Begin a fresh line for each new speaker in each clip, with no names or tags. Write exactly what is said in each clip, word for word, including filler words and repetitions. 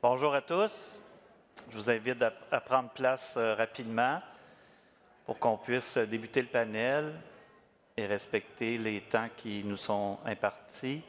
Bonjour à tous. Je vous invite à, à prendre place euh, rapidement pour qu'on puisse débuter le panel et respecter les temps qui nous sont impartis.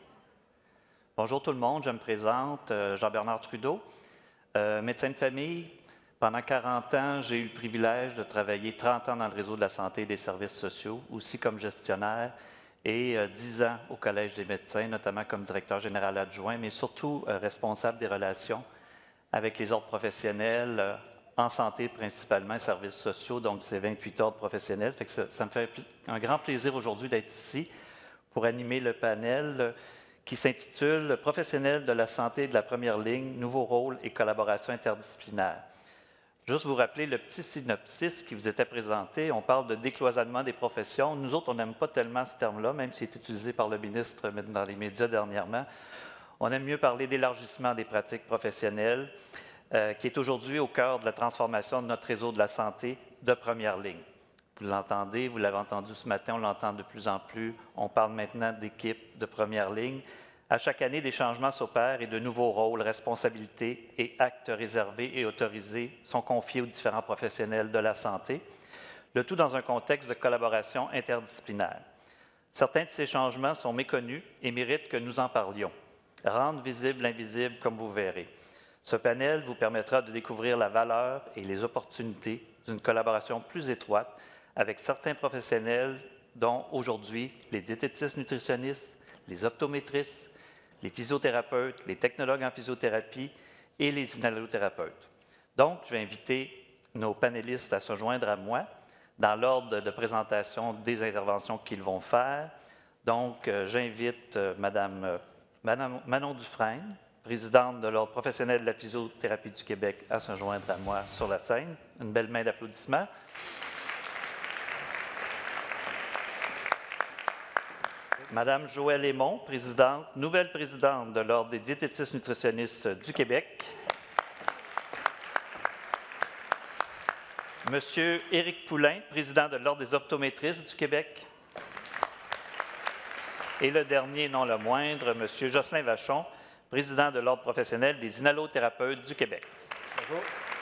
Bonjour tout le monde, je me présente, euh, Jean-Bernard Trudeau, euh, médecin de famille. Pendant quarante ans, j'ai eu le privilège de travailler trente ans dans le réseau de la santé et des services sociaux, aussi comme gestionnaire, et euh, dix ans au Collège des médecins, notamment comme directeur général adjoint, mais surtout euh, responsable des relations avec les ordres professionnels, euh, en santé principalement, services sociaux, donc c'est vingt-huit ordres professionnels. Fait que ça, ça me fait un grand plaisir aujourd'hui d'être ici pour animer le panel euh, qui s'intitule « Professionnels de la santé et de la première ligne, nouveaux rôles et collaboration interdisciplinaire ». Juste vous rappeler le petit synopsis qui vous était présenté. On parle de décloisonnement des professions. Nous autres, on n'aime pas tellement ce terme-là, même s'il est utilisé par le ministre dans les médias dernièrement. On aime mieux parler d'élargissement des pratiques professionnelles, euh, qui est aujourd'hui au cœur de la transformation de notre réseau de la santé de première ligne. Vous l'entendez, vous l'avez entendu ce matin, on l'entend de plus en plus. On parle maintenant d'équipes de première ligne. À chaque année, des changements s'opèrent et de nouveaux rôles, responsabilités et actes réservés et autorisés sont confiés aux différents professionnels de la santé, le tout dans un contexte de collaboration interdisciplinaire. Certains de ces changements sont méconnus et méritent que nous en parlions. Rendre visible l'invisible, comme vous verrez. Ce panel vous permettra de découvrir la valeur et les opportunités d'une collaboration plus étroite avec certains professionnels dont aujourd'hui les diététistes nutritionnistes, les optométristes, les physiothérapeutes, les technologues en physiothérapie et les inhalothérapeutes. Donc, je vais inviter nos panélistes à se joindre à moi dans l'ordre de présentation des interventions qu'ils vont faire. Donc, euh, j'invite euh, Mme, euh, Madame Manon Dufresne, présidente de l'Ordre professionnel de la physiothérapie du Québec, à se joindre à moi sur la scène. Une belle main d'applaudissements. Madame Joëlle Aymon, présidente, nouvelle présidente de l'Ordre des diététistes nutritionnistes du Québec. Monsieur Éric Poulain, président de l'Ordre des optométristes du Québec. Et le dernier, non le moindre, Monsieur Jocelyn Vachon, président de l'Ordre professionnel des inhalothérapeutes du Québec. Bonjour.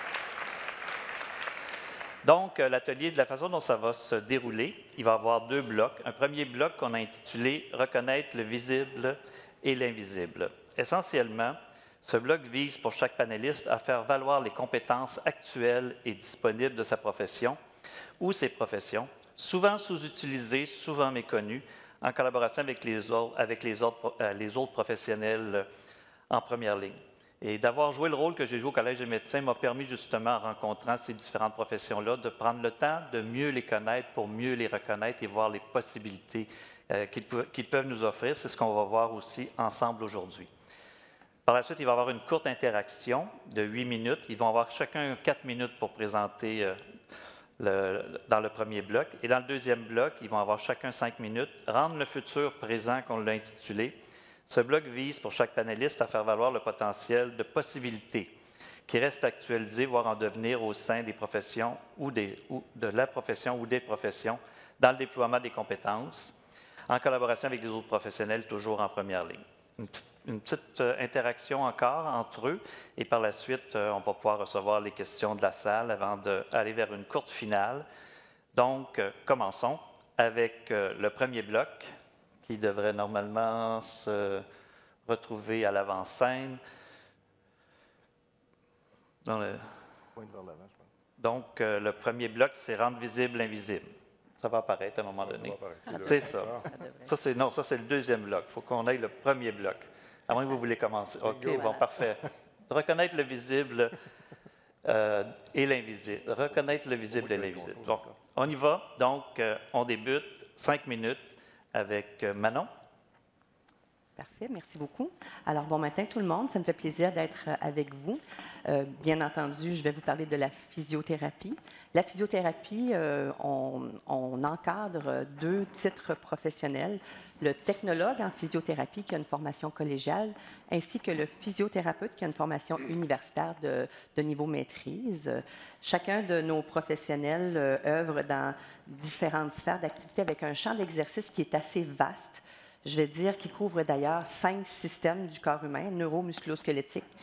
Donc, l'atelier, de la façon dont ça va se dérouler, il va y avoir deux blocs. Un premier bloc qu'on a intitulé « Reconnaître le visible et l'invisible ». Essentiellement, ce bloc vise pour chaque panéliste à faire valoir les compétences actuelles et disponibles de sa profession ou ses professions, souvent sous-utilisées, souvent méconnues, en collaboration avec les autres, avec les autres, euh, les autres professionnels en première ligne. Et d'avoir joué le rôle que j'ai joué au Collège des médecins m'a permis justement, en rencontrant ces différentes professions-là, de prendre le temps de mieux les connaître pour mieux les reconnaître et voir les possibilités euh, qu'ils, pe- qu'ils peuvent nous offrir. C'est ce qu'on va voir aussi ensemble aujourd'hui. Par la suite, il va y avoir une courte interaction de huit minutes. Ils vont avoir chacun quatre minutes pour présenter euh, le, dans le premier bloc. Et dans le deuxième bloc, ils vont avoir chacun cinq minutes. Rendre le futur présent, qu'on l'a intitulé. Ce bloc vise pour chaque panéliste à faire valoir le potentiel de possibilités qui restent actualisées, voire en devenir au sein des professions ou, des, ou de la profession ou des professions dans le déploiement des compétences, en collaboration avec les autres professionnels, toujours en première ligne. Une petite, une petite euh, interaction encore entre eux et par la suite, euh, on va pouvoir recevoir les questions de la salle avant d'aller vers une courte finale. Donc, euh, commençons avec euh, le premier bloc, qui devrait normalement se retrouver à l'avant-scène. Dans le... Donc, euh, le premier bloc, c'est rendre visible l'invisible. Ça va apparaître à un moment donné. C'est ça. Ça, c'est, non, ça, c'est le deuxième bloc. Il faut qu'on aille le premier bloc. À moins que vous voulez commencer. OK, bon, parfait. Reconnaître le visible euh, et l'invisible. Reconnaître le visible et l'invisible. Donc, on y va. Donc, euh, on débute. Cinq minutes avec Manon.
Parfait, merci beaucoup. Alors, bon matin tout le monde, ça me fait plaisir d'être avec vous. Euh, bien entendu, je vais vous parler de la physiothérapie. La physiothérapie, euh, on, on encadre deux titres professionnels, le technologue en physiothérapie qui a une formation collégiale, ainsi que le physiothérapeute qui a une formation universitaire de, de niveau maîtrise. Chacun de nos professionnels euh, œuvre dans différentes sphères d'activité avec un champ d'exercice qui est assez vaste. Je vais dire qu'il couvre d'ailleurs cinq systèmes du corps humain, neuro-musculo-squelettique,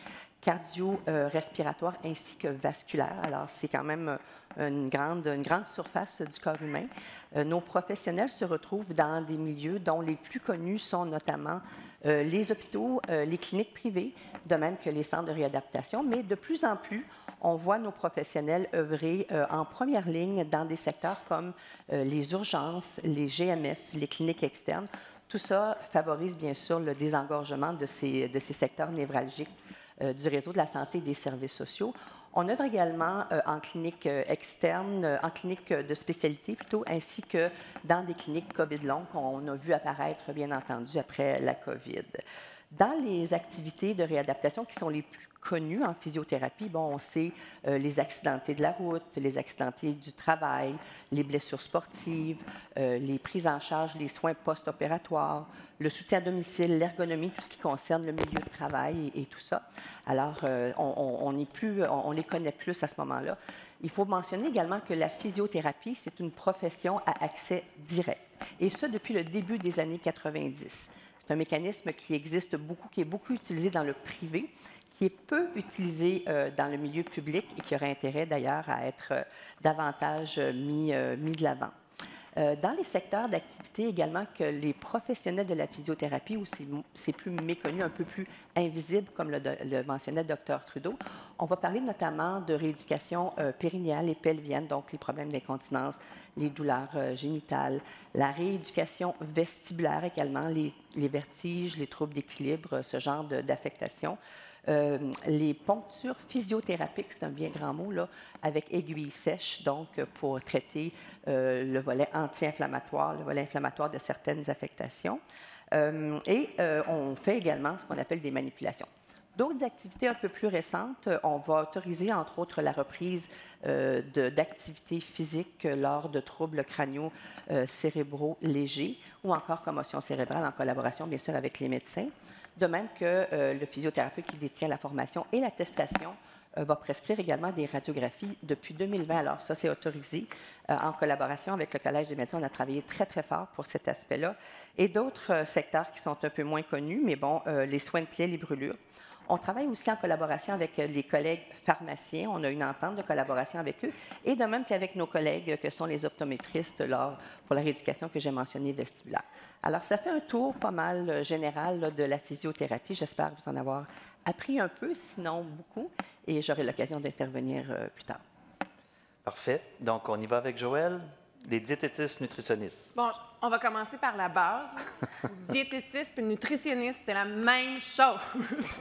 cardio-respiratoire ainsi que vasculaire. Alors, c'est quand même une grande, une grande surface du corps humain. Euh, nos professionnels se retrouvent dans des milieux dont les plus connus sont notamment euh, les hôpitaux, euh, les cliniques privées, de même que les centres de réadaptation, mais de plus en plus, on voit nos professionnels œuvrer euh, en première ligne dans des secteurs comme euh, les urgences, les G M F, les cliniques externes. Tout ça favorise bien sûr le désengorgement de ces, de ces secteurs névralgiques euh, du réseau de la santé et des services sociaux. On œuvre également euh, en clinique euh, externe, euh, en clinique de spécialité plutôt, ainsi que dans des cliniques COVID longues qu'on a vu apparaître, bien entendu, après la COVID. Dans les activités de réadaptation qui sont les plus connues en physiothérapie, bon, on sait euh, les accidentés de la route, les accidentés du travail, les blessures sportives, euh, les prises en charge, les soins post-opératoires, le soutien à domicile, l'ergonomie, tout ce qui concerne le milieu de travail et, et tout ça. Alors, euh, on, on, on, est plus, on, on les connaît plus à ce moment-là. Il faut mentionner également que la physiothérapie, c'est une profession à accès direct, et ce, depuis le début des années quatre-vingt-dix. C'est un mécanisme qui existe beaucoup, qui est beaucoup utilisé dans le privé, qui est peu utilisé euh, dans le milieu public et qui aurait intérêt d'ailleurs à être euh, davantage mis, euh, mis de l'avant. Euh, dans les secteurs d'activité également que les professionnels de la physiothérapie, où c'est plus méconnu, un peu plus invisible, comme le, le mentionnait le docteur Trudeau, on va parler notamment de rééducation euh, périnéale et pelvienne, donc les problèmes d'incontinence, les douleurs euh, génitales, la rééducation vestibulaire également, les, les vertiges, les troubles d'équilibre, ce genre d'affectation. Euh, les ponctures physiothérapiques, c'est un bien grand mot, là, avec aiguille sèche, donc pour traiter euh, le volet anti-inflammatoire, le volet inflammatoire de certaines affectations. Euh, et euh, on fait également ce qu'on appelle des manipulations. D'autres activités un peu plus récentes, on va autoriser entre autres la reprise euh, d'activités physiques lors de troubles crâniaux euh, cérébraux légers ou encore commotion cérébrale en collaboration bien sûr avec les médecins. De même que euh, le physiothérapeute qui détient la formation et l'attestation euh, va prescrire également des radiographies depuis deux mille vingt. Alors ça, c'est autorisé euh, en collaboration avec le Collège des médecins. On a travaillé très, très fort pour cet aspect-là. Et d'autres euh, secteurs qui sont un peu moins connus, mais bon, euh, les soins de plaies, les brûlures. On travaille aussi en collaboration avec les collègues pharmaciens. On a une entente de collaboration avec eux. Et de même qu'avec nos collègues que sont les optométristes là, pour la rééducation que j'ai mentionnée vestibulaire. Alors, ça fait un tour pas mal général là, de la physiothérapie. J'espère vous en avoir appris un peu, sinon beaucoup. Et j'aurai l'occasion d'intervenir euh, plus tard.
Parfait. Donc, on y va avec Joël. Des diététistes nutritionnistes.
Bon, on va commencer par la base. Diététiste et nutritionniste, c'est la même chose.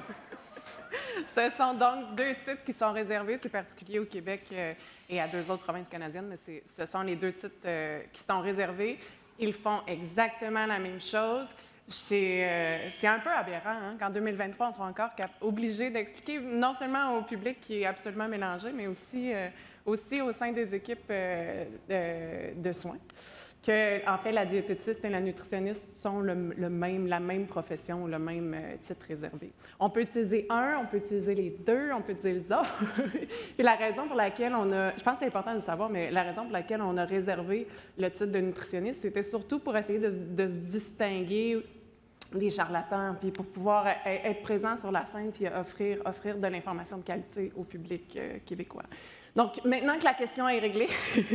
Ce sont donc deux titres qui sont réservés, c'est particulier au Québec euh, et à deux autres provinces canadiennes, mais ce sont les deux titres euh, qui sont réservés. Ils font exactement la même chose. C'est euh, un peu aberrant hein, qu'en deux mille vingt-trois, on soit encore obligé d'expliquer non seulement au public qui est absolument mélangé, mais aussi, euh, aussi au sein des équipes euh, de, de soins, que, en fait, la diététiste et la nutritionniste sont le, le même, la même profession, le même euh, titre réservé. On peut utiliser un, on peut utiliser les deux, on peut utiliser les autres. Et la raison pour laquelle on a, je pense que c'est important de le savoir, mais la raison pour laquelle on a réservé le titre de nutritionniste, c'était surtout pour essayer de, de se distinguer des charlatans, puis pour pouvoir être présent sur la scène, puis offrir, offrir de l'information de qualité au public euh, québécois. Donc, maintenant que la question est réglée,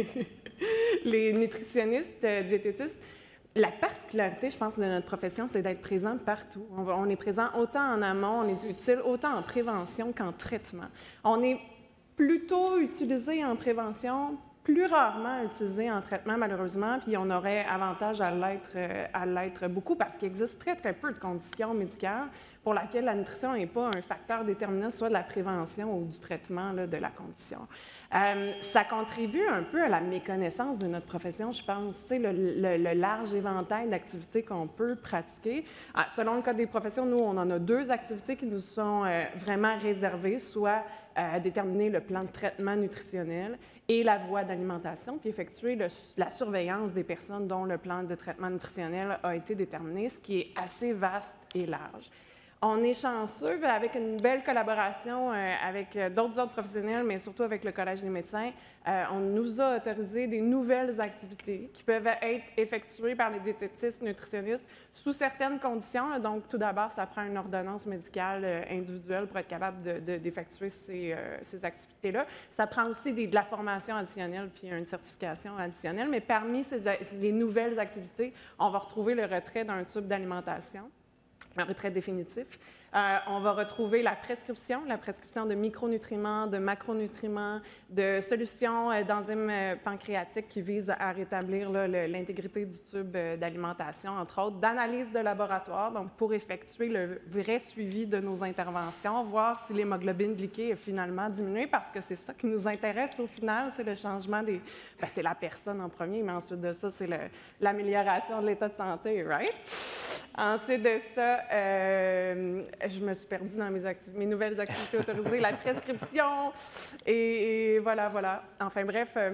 les nutritionnistes, euh, diététistes, la particularité, je pense, de notre profession, c'est d'être présent partout. On, va, on est présent autant en amont, on est utile autant en prévention qu'en traitement. On est plutôt utilisé en prévention, plus rarement utilisé en traitement, malheureusement, puis on aurait avantage à l'être euh, à l'être beaucoup parce qu'il existe très, très peu de conditions médicales pour lesquelles la nutrition n'est pas un facteur déterminant, soit de la prévention ou du traitement là, de la condition. Euh, ça contribue un peu à la méconnaissance de notre profession, je pense, tu sais, le, le, le large éventail d'activités qu'on peut pratiquer. Ah, selon le Code des professions, nous, on en a deux activités qui nous sont euh, vraiment réservées, soit euh, déterminer le plan de traitement nutritionnel et la voie d'alimentation, puis effectuer le, la surveillance des personnes dont le plan de traitement nutritionnel a été déterminé, ce qui est assez vaste et large. On est chanceux, avec une belle collaboration euh, avec d'autres ordres professionnels, mais surtout avec le Collège des médecins. Euh, on nous a autorisé des nouvelles activités qui peuvent être effectuées par les diététistes, nutritionnistes, sous certaines conditions. Donc, tout d'abord, ça prend une ordonnance médicale euh, individuelle pour être capable de, de, d'effectuer ces, euh, ces activités-là. Ça prend aussi des, de la formation additionnelle puis une certification additionnelle. Mais parmi ces, les nouvelles activités, on va retrouver le retrait d'un tube d'alimentation, un retrait définitif. Euh, on va retrouver la prescription, la prescription de micronutriments, de macronutriments, de solutions euh, d'enzymes euh, pancréatiques qui visent à rétablir là, le, l'intégrité du tube euh, d'alimentation, entre autres, d'analyse de laboratoire, donc pour effectuer le vrai suivi de nos interventions, voir si l'hémoglobine glyquée est finalement diminuée, parce que c'est ça qui nous intéresse au final, c'est le changement des... Bien, c'est la personne en premier, mais ensuite de ça, c'est le, l'amélioration de l'état de santé, right? Ensuite de ça, euh, je me suis perdue dans mes, acti- mes nouvelles activités autorisées, la prescription, et, et voilà, voilà. Enfin bref, euh,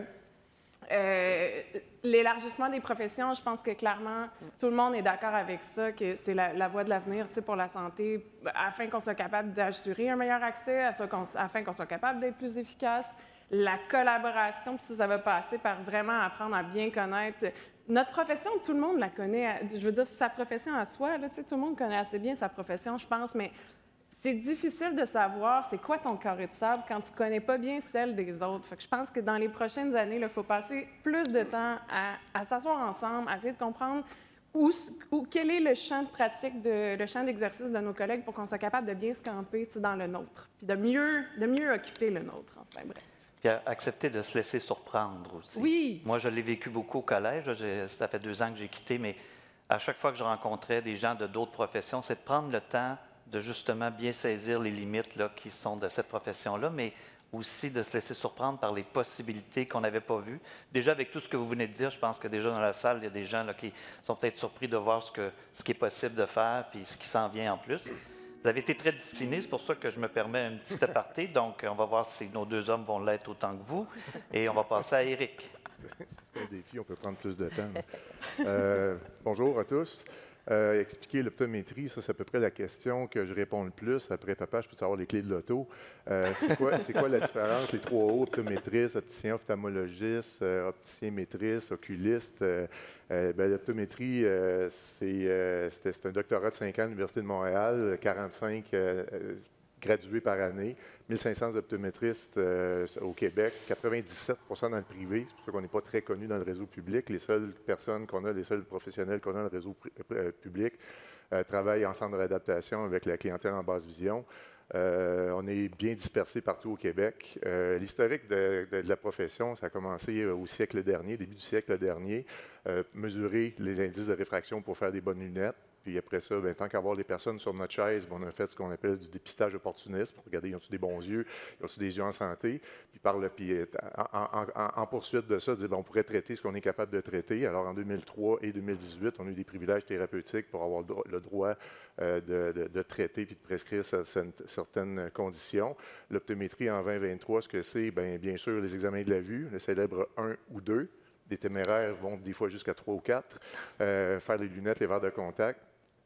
euh, l'élargissement des professions, je pense que clairement, tout le monde est d'accord avec ça, que c'est la, la voie de l'avenir, tu sais, pour la santé, afin qu'on soit capable d'assurer un meilleur accès, afin qu'on soit capable d'être plus efficace. La collaboration, puis ça, ça va passer par vraiment apprendre à bien connaître notre profession. Tout le monde la connaît, je veux dire, sa profession à soi, là, tu sais, tout le monde connaît assez bien sa profession, je pense, mais c'est difficile de savoir c'est quoi ton carré de sable quand tu ne connais pas bien celle des autres. Fait que je pense que dans les prochaines années, il faut passer plus de temps à, à s'asseoir ensemble, à essayer de comprendre où, où, quel est le champ de pratique, de, le champ d'exercice de nos collègues pour qu'on soit capable de bien se camper, tu sais, dans le nôtre, puis de mieux, de mieux occuper le nôtre, enfin bref.
Puis accepter de se laisser surprendre aussi.
Oui.
Moi, je l'ai vécu beaucoup au collège. Là, ça fait deux ans que j'ai quitté, mais à chaque fois que je rencontrais des gens de d'autres professions, c'est de prendre le temps de justement bien saisir les limites là, qui sont de cette profession-là, mais aussi de se laisser surprendre par les possibilités qu'on n'avait pas vues. Déjà, avec tout ce que vous venez de dire, je pense que déjà dans la salle, il y a des gens là, qui sont peut-être surpris de voir ce, que, ce qui est possible de faire puis ce qui s'en vient en plus. Vous avez été très disciplinés, c'est pour ça que je me permets un petit aparté. Donc, on va voir si nos deux hommes vont l'être autant que vous. Et on va passer à Éric.
C'est un défi, on peut prendre plus de temps. Euh, bonjour à tous. Euh, expliquer l'optométrie, ça, c'est à peu près la question que je réponds le plus. Après, papa, je peux savoir les clés de l'auto. Euh, c'est quoi, c'est quoi la différence? Les trois O, optométriste, opticien, ophtalmologiste, euh, opticien maîtrise, oculiste. Euh, euh, ben, l'optométrie, euh, c'est, euh, c'était, c'est un doctorat de cinq ans à l'Université de Montréal, quarante-cinq euh, euh, gradués par année, mille cinq cents optométristes euh, au Québec, quatre-vingt-dix-sept pour cent dans le privé. C'est pour ça qu'on n'est pas très connu dans le réseau public. Les seules personnes qu'on a, les seuls professionnels qu'on a dans le réseau euh, public euh, travaillent en centre d'adaptation avec la clientèle en basse vision. Euh, on est bien dispersé partout au Québec. Euh, l'historique de, de, de la profession, ça a commencé au siècle dernier, début du siècle dernier, euh, mesurer les indices de réfraction pour faire des bonnes lunettes. Puis après ça, bien, tant qu'avoir les personnes sur notre chaise, bien, on a fait ce qu'on appelle du dépistage opportuniste pour regarder, ils ont-ils des bons yeux, ils ont-ils des yeux en santé. Puis, par le, puis en, en, en, en poursuite de ça, dire, bien, on pourrait traiter ce qu'on est capable de traiter. Alors, en deux mille trois et deux mille dix-huit, on a eu des privilèges thérapeutiques pour avoir le droit euh, de, de, de traiter puis de prescrire certaines conditions. L'optométrie en vingt vingt-trois, ce que c'est, bien, bien sûr, les examens de la vue, le célèbre un ou deux. Les téméraires vont des fois jusqu'à trois ou quatre. Euh, faire les lunettes, les verres de contact.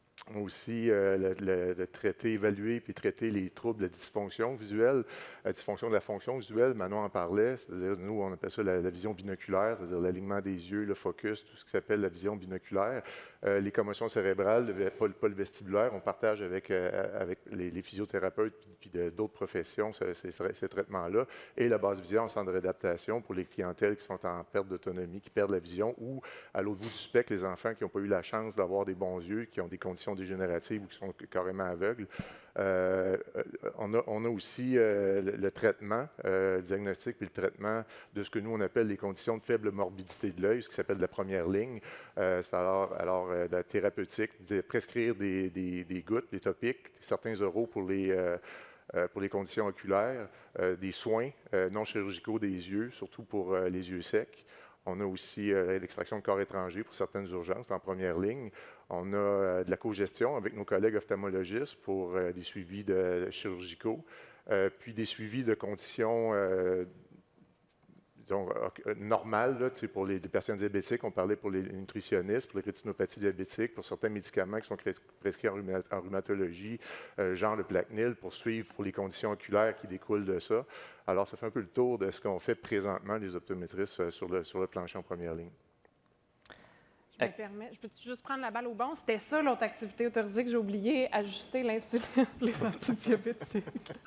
Aussi, euh, le, le, le traiter, évaluer puis traiter les troubles de dysfonction visuelle, la dysfonction de la fonction visuelle. Manon en parlait, c'est-à-dire, nous, on appelle ça la, la vision binoculaire, c'est-à-dire l'alignement des yeux, le focus, tout ce qui s'appelle la vision binoculaire. Euh, les commotions cérébrales, le, pas, pas le vestibulaire, on partage avec, euh, avec les, les physiothérapeutes puis d'autres professions ces, ces, ces traitements-là. Et la basse vision en centre d'adaptation pour les clientèles qui sont en perte d'autonomie, qui perdent la vision, ou à l'autre bout du spectre, les enfants qui n'ont pas eu la chance d'avoir des bons yeux, qui ont des conditions dégénératives ou qui sont carrément aveugles. Euh, on, a, on a aussi euh, le, le traitement, euh, le diagnostic puis le traitement de ce que nous, on appelle les conditions de faible morbidité de l'œil, ce qui s'appelle la première ligne. Euh, c'est alors, alors euh, la thérapeutique, de prescrire des, des, des gouttes, des topiques, certains euros pour les, euh, euh, pour les conditions oculaires, euh, des soins euh, non chirurgicaux des yeux, surtout pour euh, les yeux secs. On a aussi euh, l'extraction de corps étrangers pour certaines urgences en première ligne. On a euh, de la cogestion avec nos collègues ophtalmologistes pour euh, des suivis de, de chirurgicaux, euh, puis des suivis de conditions, euh, disons, euh, normales là, pour les, les patients diabétiques. On parlait pour les nutritionnistes, pour les rétinopathies diabétiques, pour certains médicaments qui sont prescrits en, rhuma, en rhumatologie, euh, genre le Plaquenil, pour suivre pour les conditions oculaires qui découlent de ça. Alors, ça fait un peu le tour de ce qu'on fait présentement, les optométristes, euh, sur, le, sur le plancher en première ligne.
Je me permets, je peux-tu juste prendre la balle au bon? C'était ça l'autre activité autorisée que j'ai oublié, ajuster l'insuline pour les antidiabétiques.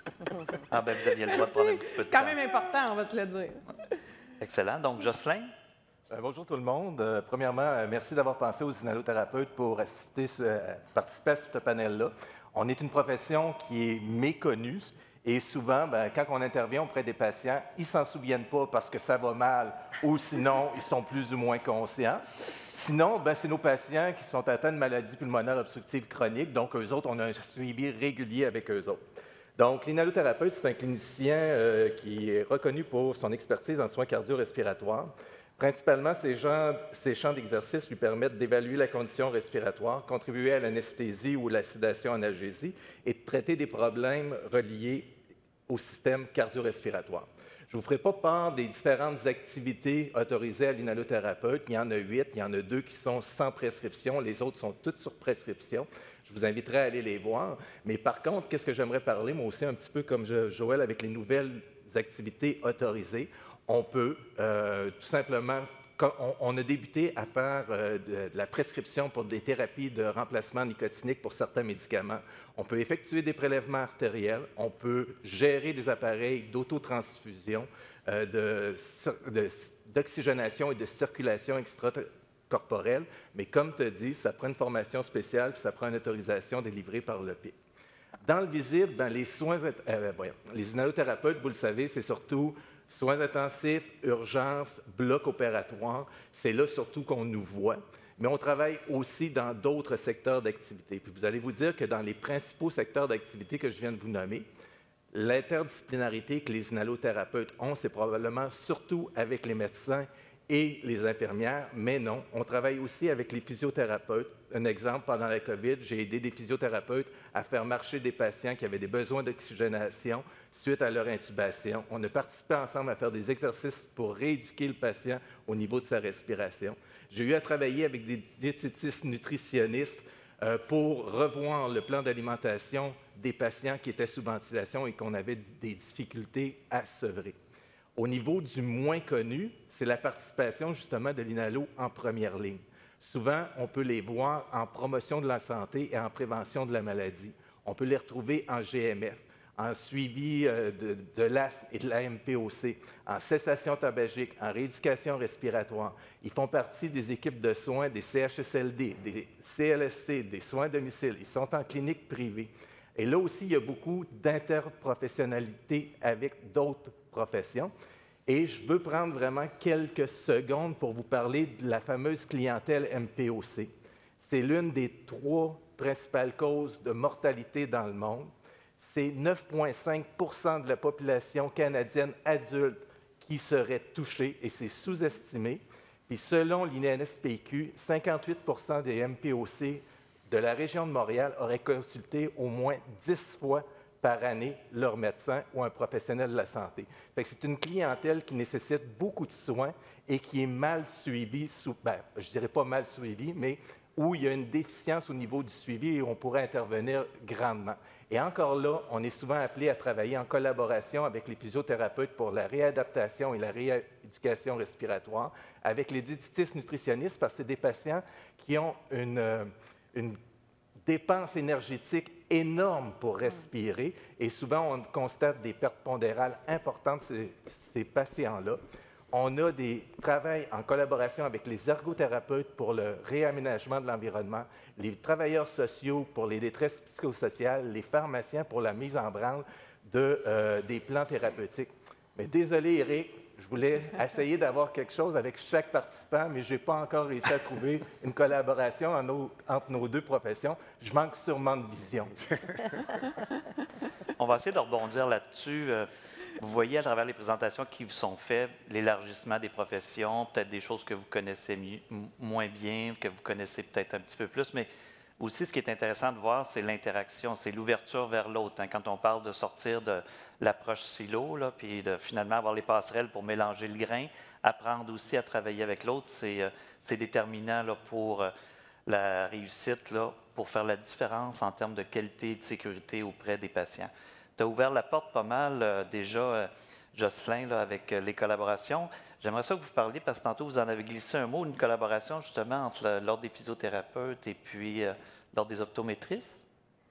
Ah, ben vous aviez le droit de prendre un petit peu de
C'est quand
temps.
même important, on va se le dire.
Excellent. Donc, Jocelyn?
Euh, bonjour tout le monde. Euh, premièrement, euh, merci d'avoir pensé aux inhalothérapeutes pour assister, euh, participer à ce panel-là. On est une profession qui est méconnue et souvent, ben, quand on intervient auprès des patients, ils ne s'en souviennent pas parce que ça va mal ou sinon, ils sont plus ou moins conscients. Sinon, ben, c'est nos patients qui sont atteints de maladies pulmonaires obstructives chroniques, donc eux autres, on a un suivi régulier avec eux autres. Donc, l'inhalothérapeute, c'est un clinicien euh, qui est reconnu pour son expertise en soins cardio-respiratoires. Principalement, ces, gens, ces champs d'exercice lui permettent d'évaluer la condition respiratoire, contribuer à l'anesthésie ou la sédation analgésie et de traiter des problèmes reliés au système cardio-respiratoire. Je ne vous ferai pas part des différentes activités autorisées à l'inhalothérapeute. Il y en a huit, il y en a deux qui sont sans prescription, les autres sont toutes sur prescription. Je vous inviterai à aller les voir. Mais par contre, qu'est-ce que j'aimerais parler, moi aussi, un petit peu comme Joël, avec les nouvelles activités autorisées. On peut euh, tout simplement, on, on a débuté à faire euh, de, de la prescription pour des thérapies de remplacement nicotinique pour certains médicaments. On peut effectuer des prélèvements artériels, on peut gérer des appareils d'autotransfusion, euh, de, de, d'oxygénation et de circulation extracorporelle, mais comme tu as dit, ça prend une formation spéciale puis ça prend une autorisation délivrée par l'O P I. Dans le visible, ben, les soins, euh, voyons, les inhalothérapeutes, vous le savez, c'est surtout soins intensifs, urgences, blocs opératoires, c'est là surtout qu'on nous voit. Mais on travaille aussi dans d'autres secteurs d'activité. Puis vous allez vous dire que dans les principaux secteurs d'activité que je viens de vous nommer, l'interdisciplinarité que les inhalothérapeutes ont, c'est probablement surtout avec les médecins et les infirmières, mais non, on travaille aussi avec les physiothérapeutes. Un exemple, pendant la COVID, j'ai aidé des physiothérapeutes à faire marcher des patients qui avaient des besoins d'oxygénation suite à leur intubation. On a participé ensemble à faire des exercices pour rééduquer le patient au niveau de sa respiration. J'ai eu à travailler avec des diététistes nutritionnistes euh, pour revoir le plan d'alimentation des patients qui étaient sous ventilation et qu'on avait des difficultés à sevrer. Au niveau du moins connu, c'est la participation justement de l'Inhalo en première ligne. Souvent, on peut les voir en promotion de la santé et en prévention de la maladie. On peut les retrouver en G M F, en suivi euh, de, de l'asthme et de la M P O C, en cessation tabagique, en rééducation respiratoire. Ils font partie des équipes de soins des C H S L D, des C L S C, des soins à domicile. Ils sont en clinique privée. Et là aussi, il y a beaucoup d'interprofessionnalité avec d'autres professions. Et je veux prendre vraiment quelques secondes pour vous parler de la fameuse clientèle M P O C. C'est l'une des trois principales causes de mortalité dans le monde. C'est neuf virgule cinq pour cent de la population canadienne adulte qui serait touchée, et c'est sous-estimé. Puis selon l'I N S P Q, cinquante-huit pour cent des M P O C de la région de Montréal auraient consulté au moins dix fois par année leur médecin ou un professionnel de la santé. Fait que c'est une clientèle qui nécessite beaucoup de soins et qui est mal suivie, sous, ben, je ne dirais pas mal suivie, mais où il y a une déficience au niveau du suivi et on pourrait intervenir grandement. Et encore là, on est souvent appelé à travailler en collaboration avec les physiothérapeutes pour la réadaptation et la rééducation respiratoire, avec les diététistes nutritionnistes, parce que c'est des patients qui ont une, une dépense énergétique énorme pour respirer et souvent on constate des pertes pondérales importantes chez ces patients-là. On a des travails en collaboration avec les ergothérapeutes pour le réaménagement de l'environnement, les travailleurs sociaux pour les détresses psychosociales, les pharmaciens pour la mise en branle de, euh, des plans thérapeutiques. Mais désolé, Éric, je voulais essayer d'avoir quelque chose avec chaque participant, mais je n'ai pas encore réussi à trouver une collaboration en nos, entre nos deux professions. Je manque sûrement de vision.
On va essayer de rebondir là-dessus. Vous voyez à travers les présentations qui vous sont faites, l'élargissement des professions, peut-être des choses que vous connaissez mieux, moins bien, que vous connaissez peut-être un petit peu plus, mais Aussi, ce qui est intéressant de voir, c'est l'interaction, c'est l'ouverture vers l'autre. Hein. Quand on parle de sortir de l'approche silo, là, puis de finalement avoir les passerelles pour mélanger le grain, apprendre aussi à travailler avec l'autre, c'est, euh, c'est déterminant là, pour euh, la réussite, là, pour faire la différence en termes de qualité et de sécurité auprès des patients. Tu as ouvert la porte pas mal euh, déjà, euh, Jocelyn, là, avec euh, les collaborations. J'aimerais ça que vous parliez, parce que tantôt, vous en avez glissé un mot, une collaboration justement entre le- l'Ordre des physiothérapeutes et puis euh, l'Ordre des optométristes.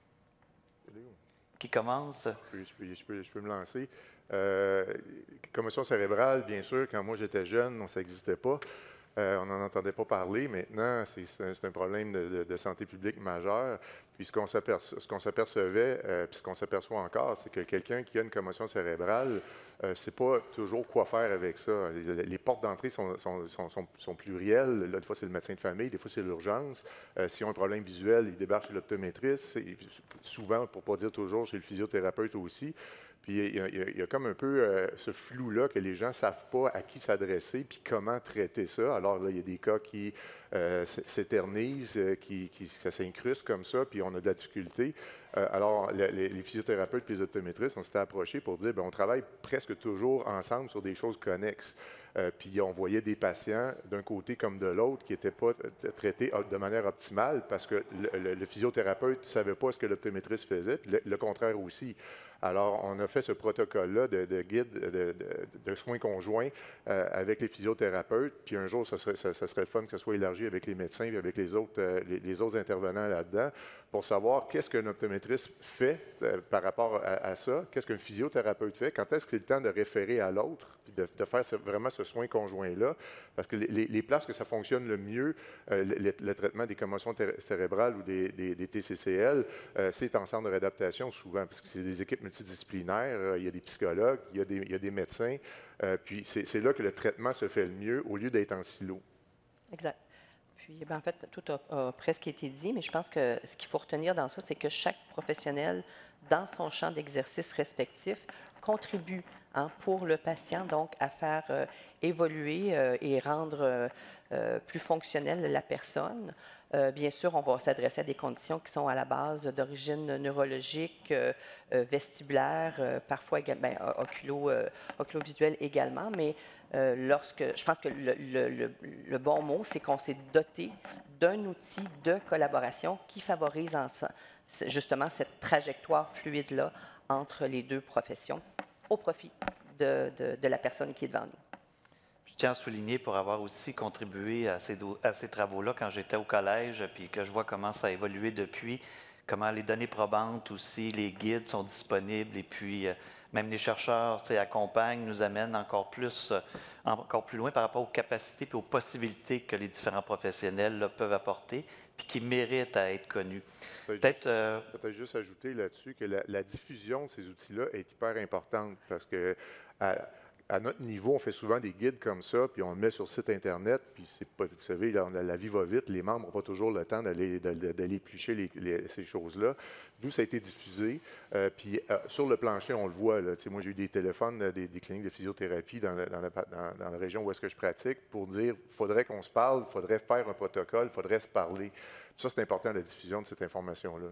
Qui commence?
Je peux, je peux- je peux- je peux me lancer. Euh, commotion cérébrale, bien sûr, quand moi j'étais jeune, non, ça n'existait pas. Euh, on n'en entendait pas parler. Maintenant, c'est c'est un, c'est un problème de, de- de santé publique majeur. Puis ce qu'on s'aperce- ce qu'on s'apercevait, euh, puis ce qu'on s'aperçoit encore, c'est que quelqu'un qui a une commotion cérébrale, euh, ne sait pas toujours quoi faire avec ça. Les, les portes d'entrée sont, sont, sont, sont- sont plurielles. Là, des fois, c'est le médecin de famille, des fois, c'est l'urgence. Euh, S'ils ont un problème visuel, ils débarquent chez l'optométriste. Et souvent, pour ne pas dire toujours, chez le physiothérapeute aussi. Puis il y, a, il y a- il y a comme un peu euh, ce flou-là que les gens ne savent pas à qui s'adresser puis comment traiter ça. Alors là, il y a des cas qui euh, s- s'éternisent, euh, qui, qui ça s'incruste comme ça, puis on a de la difficulté. Euh, alors, le- les, les physiothérapeutes et les optométristes, on s'était approchés pour dire, bien, on travaille presque toujours ensemble sur des choses connexes. Euh, puis on voyait des patients d'un côté comme de l'autre qui n'étaient pas euh, traités de manière optimale parce que le, le- le physiothérapeute ne savait pas ce que l'optométriste faisait, puis le, le contraire aussi. Alors, on a fait ce protocole-là de, de guide de, de- de soins conjoints euh, avec les physiothérapeutes. Puis un jour, ça serait, ça, ça serait le fun que ce soit élargi avec les médecins et avec les autres, euh, les, les autres intervenants là-dedans pour savoir qu'est-ce qu'un optométriste fait euh, par rapport à, à ça, qu'est-ce qu'un physiothérapeute fait, quand est-ce que c'est le temps de référer à l'autre, puis de, de faire ce- vraiment ce soin conjoint-là. Parce que les, les- les places que ça fonctionne le mieux, euh, le, le traitement des commotions té- cérébrales ou des, des- des T C C L, euh, c'est en centre de réadaptation souvent, parce que c'est des équipes multidisciplinaires, euh, il y a des psychologues, il y a des, il y a des médecins, euh, puis c'est c'est là que le traitement se fait le mieux au lieu d'être en silo.
Exact. Puis, ben, en fait, tout a, a presque été dit, mais je pense que ce qu'il faut retenir dans ça, c'est que chaque professionnel, dans son champ d'exercice respectif, contribue hein, pour le patient, donc à faire euh, évoluer euh, et rendre euh, euh, plus fonctionnelle la personne. Euh, bien sûr, on va s'adresser à des conditions qui sont à la base d'origine neurologique, euh, euh, vestibulaire, euh, parfois éga- ben, oculo, euh, oculovisuelle également, mais euh, lorsque, je pense que le, le- le- le bon mot, c'est qu'on s'est doté d'un outil de collaboration qui favorise en ça- c'est justement cette trajectoire fluide-là entre les deux professions au profit de, de- de la personne qui est devant nous.
Je tiens à souligner pour avoir aussi contribué à ces, do- à ces travaux-là quand j'étais au collège, puis que je vois comment ça a évolué depuis, comment les données probantes aussi, les guides sont disponibles, et puis euh, même les chercheurs tu sais, accompagnent, nous amènent encore plus, euh, encore plus loin par rapport aux capacités et aux possibilités que les différents professionnels là, peuvent apporter, puis qui méritent à être connus. Peut-être... euh,
Peut-être juste ajouter là-dessus que la, la diffusion de ces outils-là est hyper importante parce que à, à notre niveau, on fait souvent des guides comme ça, puis on le met sur le site Internet, puis c'est pas, vous savez, là, la vie va vite, les membres n'ont pas toujours le temps d'aller d'aller éplucher les, les, ces choses-là. D'où ça a été diffusé. Euh, puis euh, sur le plancher, on le voit. Là, moi, j'ai eu des téléphones euh, des, des cliniques de physiothérapie dans la, dans, la, dans, dans la région où est-ce que je pratique pour dire il faudrait qu'on se parle, il faudrait faire un protocole, il faudrait se parler. Puis ça, c'est important, la diffusion de cette information-là.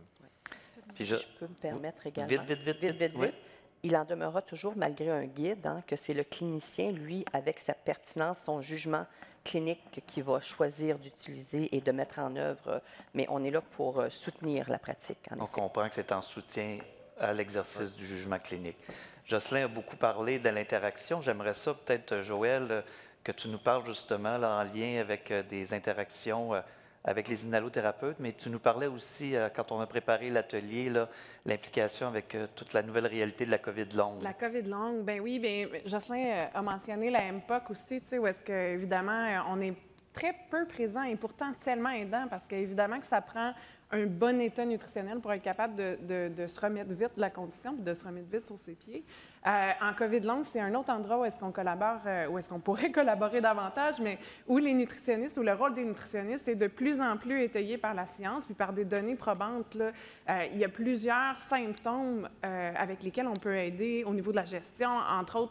Si
je-
je peux me permettre également.
Vite, vite, vite,
vite,
vite,
vite,
oui.
vite. Il en demeurera toujours, malgré un guide, hein, que c'est le clinicien, lui, avec sa pertinence, son jugement clinique, qui va choisir d'utiliser et de mettre en œuvre. Mais on est là pour euh, soutenir la pratique. En
On
effet.
comprend que c'est en soutien à l'exercice du jugement clinique. Jocelyn a beaucoup parlé de l'interaction. J'aimerais ça, peut-être, Joël, euh, que tu nous parles justement là, en lien avec euh, des interactions euh, avec les inhalothérapeutes, mais tu nous parlais aussi, euh, quand on a préparé l'atelier, là, l'implication avec euh, toute la nouvelle réalité de la COVID longue.
La COVID longue, ben oui, bien, Jocelyn euh, a mentionné la M P O C aussi, tu sais, où est-ce que, évidemment, euh, on est très peu présent et pourtant tellement aidant parce qu'évidemment que ça prend un bon état nutritionnel pour être capable de, de, de se remettre vite de la condition puis de se remettre vite sur ses pieds. Euh, en COVID longue, c'est un autre endroit où est-ce qu'on collabore, euh, où est-ce qu'on pourrait collaborer davantage, mais où les nutritionnistes, où le rôle des nutritionnistes est de plus en plus étayé par la science puis par des données probantes. Là. Euh, il y a plusieurs symptômes euh, avec lesquels on peut aider au niveau de la gestion, entre autres euh,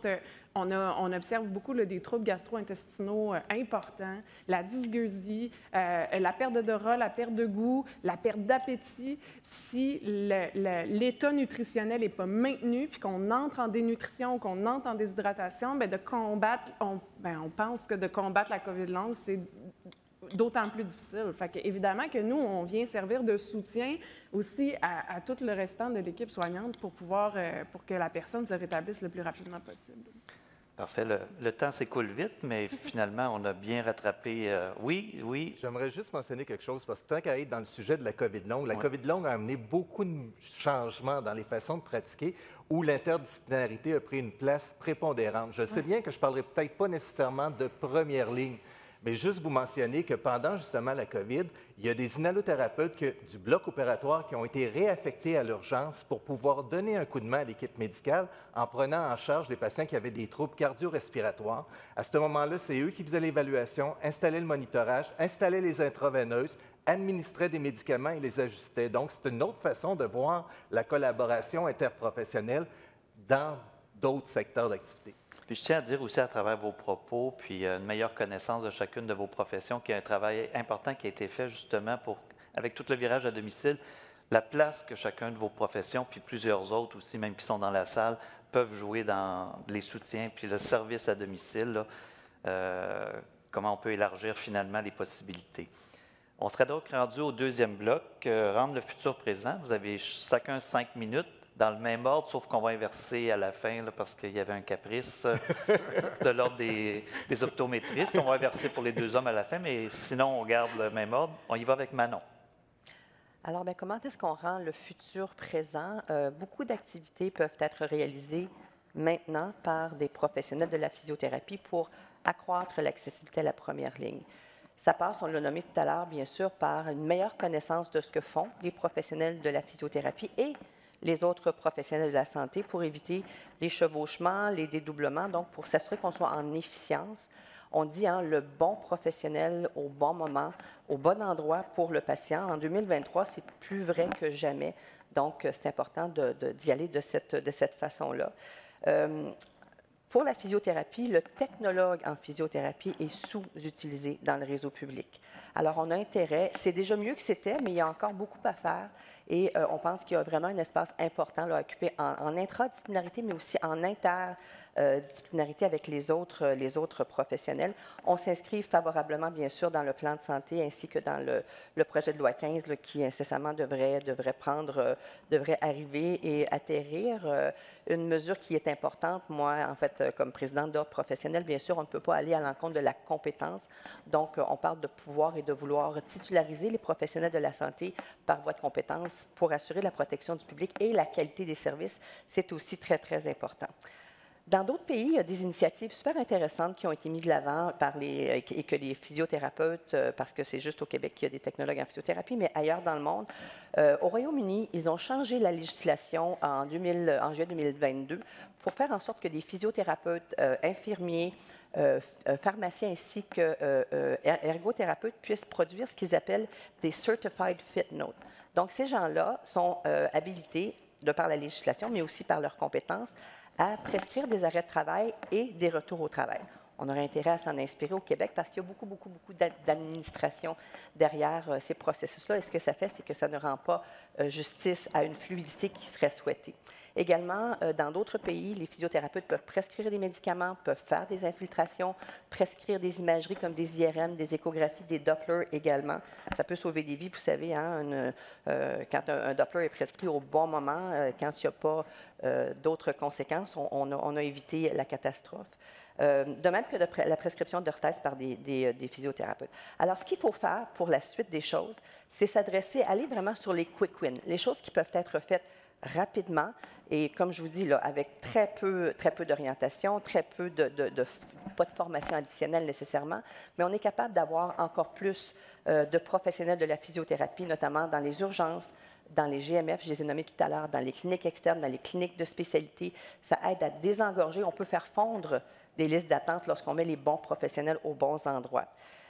On, a, on observe beaucoup là, des troubles gastro-intestinaux euh, importants, la dysgeusie, euh, la perte d'odorat, la perte de goût, la perte d'appétit. Si le, le, l'état nutritionnel n'est pas maintenu, puis qu'on entre en dénutrition ou qu'on entre en déshydratation, bien, de combattre, on, bien, on pense que de combattre la COVID longue, c'est d'autant plus difficile. Fait que, évidemment que nous, on vient servir de soutien aussi à, à tout le restant de l'équipe soignante pour pouvoir, euh, pour que la personne se rétablisse le plus rapidement possible.
Parfait. Le, le temps s'écoule vite, mais finalement, on a bien rattrapé. Euh, oui, oui.
J'aimerais juste mentionner quelque chose, parce que tant qu'à être dans le sujet de la COVID longue, la
Ouais.
COVID longue a amené beaucoup de changements dans les façons de pratiquer, où l'interdisciplinarité a pris une place prépondérante. Je sais
Ouais.
bien que je ne parlerai peut-être pas nécessairement de première ligne, mais juste vous mentionner que pendant justement la COVID, il y a des inhalothérapeutes que, du bloc opératoire qui ont été réaffectés à l'urgence pour pouvoir donner un coup de main à l'équipe médicale en prenant en charge les patients qui avaient des troubles cardio-respiratoires. À ce moment-là, c'est eux qui faisaient l'évaluation, installaient le monitorage, installaient les intraveineuses, administraient des médicaments et les ajustaient. Donc, c'est une autre façon de voir la collaboration interprofessionnelle dans d'autres secteurs d'activité.
Puis je tiens à dire aussi à travers vos propos, puis euh, une meilleure connaissance de chacune de vos professions, qu'il y a un travail important qui a été fait justement pour, avec tout le virage à domicile, la place que chacun de vos professions, puis plusieurs autres aussi, même qui sont dans la salle, peuvent jouer dans les soutiens, puis le service à domicile, là, euh, comment on peut élargir finalement les possibilités. On serait donc rendu au deuxième bloc, euh, rendre le futur présent. Vous avez chacun cinq minutes. Dans le même ordre, sauf qu'on va inverser à la fin, là, parce qu'il y avait un caprice euh, de l'ordre des, des optométristes. On va inverser pour les deux hommes à la fin, mais sinon, on garde le même ordre. On y va avec Manon.
Alors, bien, comment est-ce qu'on rend le futur présent? Euh, beaucoup d'activités peuvent être réalisées maintenant par des professionnels de la physiothérapie pour accroître l'accessibilité à la première ligne. Ça passe, on l'a nommé tout à l'heure, bien sûr, par une meilleure connaissance de ce que font les professionnels de la physiothérapie et les autres professionnels de la santé pour éviter les chevauchements, les dédoublements, donc pour s'assurer qu'on soit en efficience. On dit hein, le bon professionnel au bon moment, au bon endroit pour le patient. En deux mille vingt-trois, c'est plus vrai que jamais. Donc, c'est important de, de, d'y aller de cette, de cette façon-là. Euh, Pour la physiothérapie, le technologue en physiothérapie est sous-utilisé dans le réseau public. Alors, on a intérêt, c'est déjà mieux que c'était, mais il y a encore beaucoup à faire et euh, on pense qu'il y a vraiment un espace important là, à occuper en, en intradisciplinarité, mais aussi en interdisciplinarité avec les autres, les autres professionnels. On s'inscrit favorablement, bien sûr, dans le plan de santé ainsi que dans le, le projet de loi quinze là, qui incessamment devrait, devrait, prendre, euh, devrait arriver et atterrir. Euh, une mesure qui est importante, moi, en fait, comme présidente d'ordre professionnel, bien sûr, on ne peut pas aller à l'encontre de la compétence. Donc, on parle de pouvoir et de vouloir titulariser les professionnels de la santé par voie de compétence pour assurer la protection du public et la qualité des services. C'est aussi très, très important. Dans d'autres pays, il y a des initiatives super intéressantes qui ont été mises de l'avant par les, et que les physiothérapeutes, parce que c'est juste au Québec qu'il y a des technologues en physiothérapie, mais ailleurs dans le monde. Euh, au Royaume-Uni, ils ont changé la législation en, deux mille, en juillet deux mille vingt-deux pour faire en sorte que des physiothérapeutes, euh, infirmiers, euh, pharmaciens ainsi que euh, euh, ergothérapeutes puissent produire ce qu'ils appellent des Certified Fit Notes. Donc, ces gens-là sont euh, habilités, de par la législation, mais aussi par leurs compétences, à prescrire des arrêts de travail et des retours au travail. On aurait intérêt à s'en inspirer au Québec parce qu'il y a beaucoup, beaucoup, beaucoup d'administration derrière euh, ces processus-là. Et ce que ça fait, c'est que ça ne rend pas euh, justice à une fluidité qui serait souhaitée. Également, euh, dans d'autres pays, les physiothérapeutes peuvent prescrire des médicaments, peuvent faire des infiltrations, prescrire des imageries comme des I R M, des échographies, des Doppler également. Ça peut sauver des vies, vous savez, hein, une, euh, quand un, un Doppler est prescrit au bon moment, euh, quand il n'y a pas euh, d'autres conséquences, on, on, a, on a évité la catastrophe. Euh, de même que de pr- la prescription d'orthèse par des, des, des physiothérapeutes. Alors, ce qu'il faut faire pour la suite des choses, c'est s'adresser, aller vraiment sur les quick wins, les choses qui peuvent être faites rapidement et, comme je vous dis, là, avec très peu, très peu d'orientation, très peu de, de, de, pas de formation additionnelle nécessairement, mais on est capable d'avoir encore plus euh, de professionnels de la physiothérapie, notamment dans les urgences, dans les G M F, je les ai nommés tout à l'heure, dans les cliniques externes, dans les cliniques de spécialité. Ça aide à désengorger. On peut faire fondre des listes d'attente lorsqu'on met les bons professionnels aux bons endroits.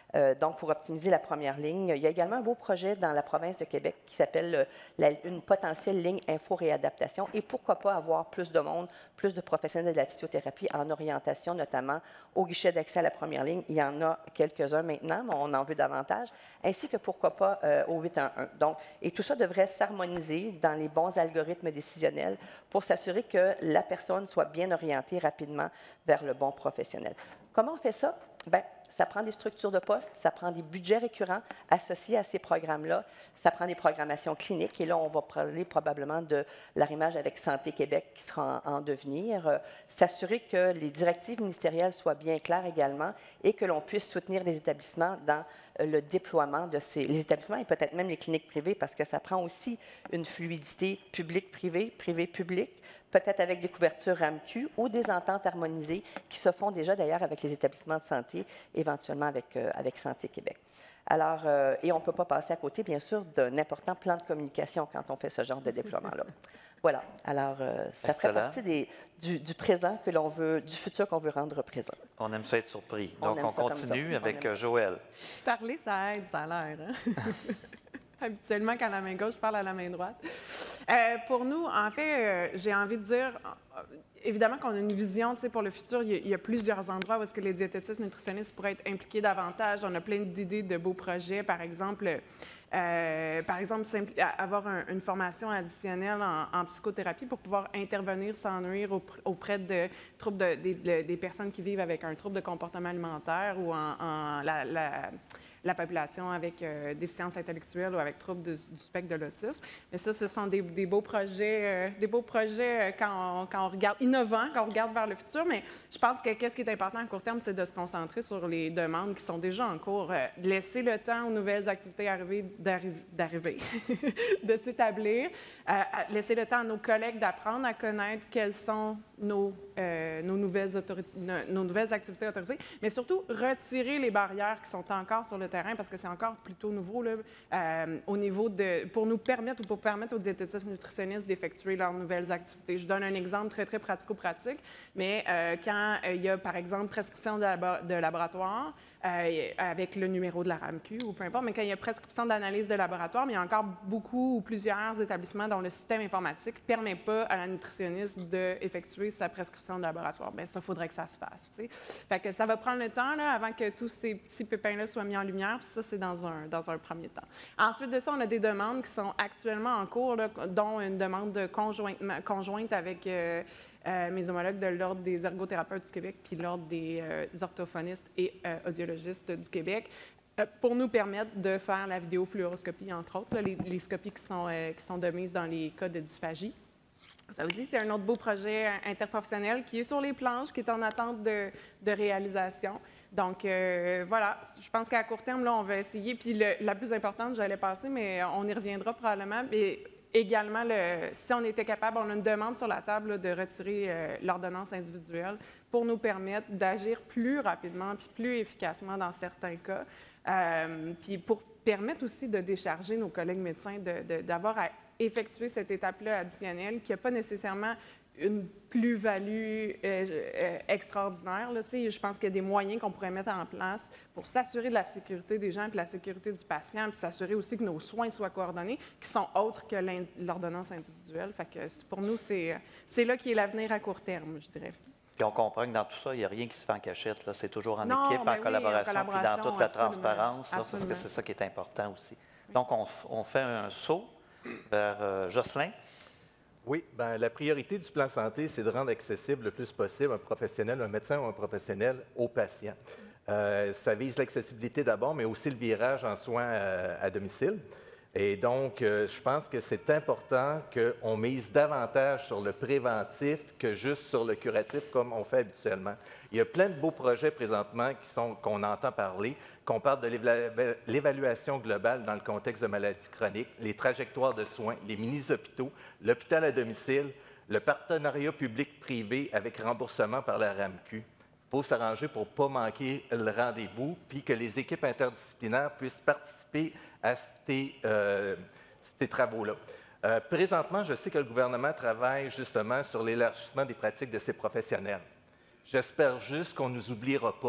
Euh, donc, pour optimiser la première ligne. Il y a également un beau projet dans la province de Québec qui s'appelle euh, la, une potentielle ligne info-réadaptation. Et pourquoi pas avoir plus de monde, plus de professionnels de la physiothérapie en orientation, notamment au guichet d'accès à la première ligne. Il y en a quelques-uns maintenant, mais on en veut davantage. Ainsi que pourquoi pas euh, au huit un un. Donc, et tout ça devrait s'harmoniser dans les bons algorithmes décisionnels pour s'assurer que la personne soit bien orientée rapidement vers le bon professionnel. Comment on fait ça? Bien, ça prend des structures de poste, ça prend des budgets récurrents associés à ces programmes-là, ça prend des programmations cliniques. Et là, on va parler probablement de l'arrimage avec Santé Québec qui sera en, en devenir. Euh, s'assurer que les directives ministérielles soient bien claires également et que l'on puisse soutenir les établissements dans euh, le déploiement de ces les établissements et peut-être même les cliniques privées parce que ça prend aussi une fluidité public-privé, privé-public, peut-être avec des couvertures R A M Q ou des ententes harmonisées qui se font déjà d'ailleurs avec les établissements de santé, éventuellement avec, euh, avec Santé Québec. Alors, euh, et on ne peut pas passer à côté, bien sûr, d'un important plan de communication quand on fait ce genre de déploiement-là. Voilà. Alors, euh, ça
Excellent.
fait partie des, du, du présent que l'on veut, du futur qu'on veut rendre présent.
On aime ça être surpris.
On
Donc,
aime
on
ça comme
continue
ça.
avec
On aime
euh, Joël.
Parler, ça aide, ça a l'air. Hein? Habituellement, quand la main gauche, je parle à la main droite. Euh, pour nous, en fait, euh, j'ai envie de dire, euh, évidemment qu'on a une vision, tu sais, pour le futur. Il y, a, il y a plusieurs endroits où est-ce que les diététistes nutritionnistes pourraient être impliqués davantage. On a plein d'idées de beaux projets, par exemple. Euh, par exemple, avoir un, une formation additionnelle en, en psychothérapie pour pouvoir intervenir sans nuire auprès de troubles de, de, de, des personnes qui vivent avec un trouble de comportement alimentaire ou en, en la, la la population avec euh, déficience intellectuelle ou avec trouble de, du spectre de l'autisme. Mais ça, ce sont des, des beaux projets, euh, des beaux projets euh, quand, on, quand on regarde, innovants, quand on regarde vers le futur. Mais je pense que qu'est-ce qui est important à court terme, c'est de se concentrer sur les demandes qui sont déjà en cours. Euh, laisser le temps aux nouvelles activités arriver, d'arriver, de s'établir. Euh, laisser le temps à nos collègues d'apprendre à connaître quelles sont nos, euh, nos, nouvelles nos, nos nouvelles activités autorisées, mais surtout retirer les barrières qui sont encore sur le terrain parce que c'est encore plutôt nouveau là, euh, au niveau de, pour nous permettre ou pour permettre aux diététistes nutritionnistes d'effectuer leurs nouvelles activités. Je donne un exemple très, très pratico-pratique, mais euh, quand euh, il y a, par exemple, prescription de, labo de laboratoire, Euh, avec le numéro de la R A M Q ou peu importe, mais quand il y a prescription d'analyse de laboratoire, mais il y a encore beaucoup ou plusieurs établissements dont le système informatique ne permet pas à la nutritionniste d'effectuer sa prescription de laboratoire. Bien, ça, il faudrait que ça se fasse. T'sais. Fait que ça va prendre le temps là, avant que tous ces petits pépins-là soient mis en lumière, puis ça, c'est dans un, dans un premier temps. Ensuite de ça, on a des demandes qui sont actuellement en cours, là, dont une demande de conjointe, conjointe avec euh, Euh, mes homologues de l'Ordre des ergothérapeutes du Québec puis l'Ordre des euh, orthophonistes et euh, audiologistes du Québec euh, pour nous permettre de faire la vidéofluoroscopie, entre autres, là, les, les scopies qui sont, euh, qui sont de mise dans les cas de dysphagie. Ça vous dit, c'est un autre beau projet interprofessionnel qui est sur les planches, qui est en attente de, de réalisation. Donc, euh, voilà, je pense qu'à court terme, là, on va essayer. Puis le, la plus importante, j'allais passer, mais on y reviendra probablement. Mais également, le, si on était capable, on a une demande sur la table là, de retirer euh, l'ordonnance individuelle pour nous permettre d'agir plus rapidement puis plus efficacement dans certains cas. Euh, puis pour permettre aussi de décharger nos collègues médecins d'avoir à effectuer cette étape-là additionnelle qui n'a pas nécessairement une plus-value euh, euh, extraordinaire. Là, je pense qu'il y a des moyens qu'on pourrait mettre en place pour s'assurer de la sécurité des gens et de la sécurité du patient, puis s'assurer aussi que nos soins soient coordonnés, qui sont autres que l'ordonnance individuelle. Fait que pour nous, c'est là qui est l'avenir à court terme, je dirais.
Puis on comprend que dans tout ça, il n'y a rien qui se fait en cachette. C'est toujours en
non,
équipe,
ben
en,
oui,
collaboration,
en collaboration,
puis dans toute la
absolument,
transparence, là, parce que c'est ça qui est important aussi. Oui. Donc, on, on fait un saut vers euh, Jocelyn.
Oui, bien, la priorité du plan santé, c'est de rendre accessible le plus possible un professionnel, un médecin ou un professionnel aux patients. Euh, ça vise l'accessibilité d'abord, mais aussi le virage en soins à, à domicile. Et donc, euh, je pense que c'est important qu'on mise davantage sur le préventif que juste sur le curatif comme on fait habituellement. Il y a plein de beaux projets présentement qui sont, qu'on entend parler, qu'on parle de l'évaluation globale dans le contexte de maladies chroniques, les trajectoires de soins, les mini-hôpitaux, l'hôpital à domicile, le partenariat public-privé avec remboursement par la R A M Q. Il faut s'arranger pour ne pas manquer le rendez-vous, puis que les équipes interdisciplinaires puissent participer à ces, euh, ces travaux-là. Euh, présentement, je sais que le gouvernement travaille justement sur l'élargissement des pratiques de ces professionnels. J'espère juste qu'on ne nous oubliera pas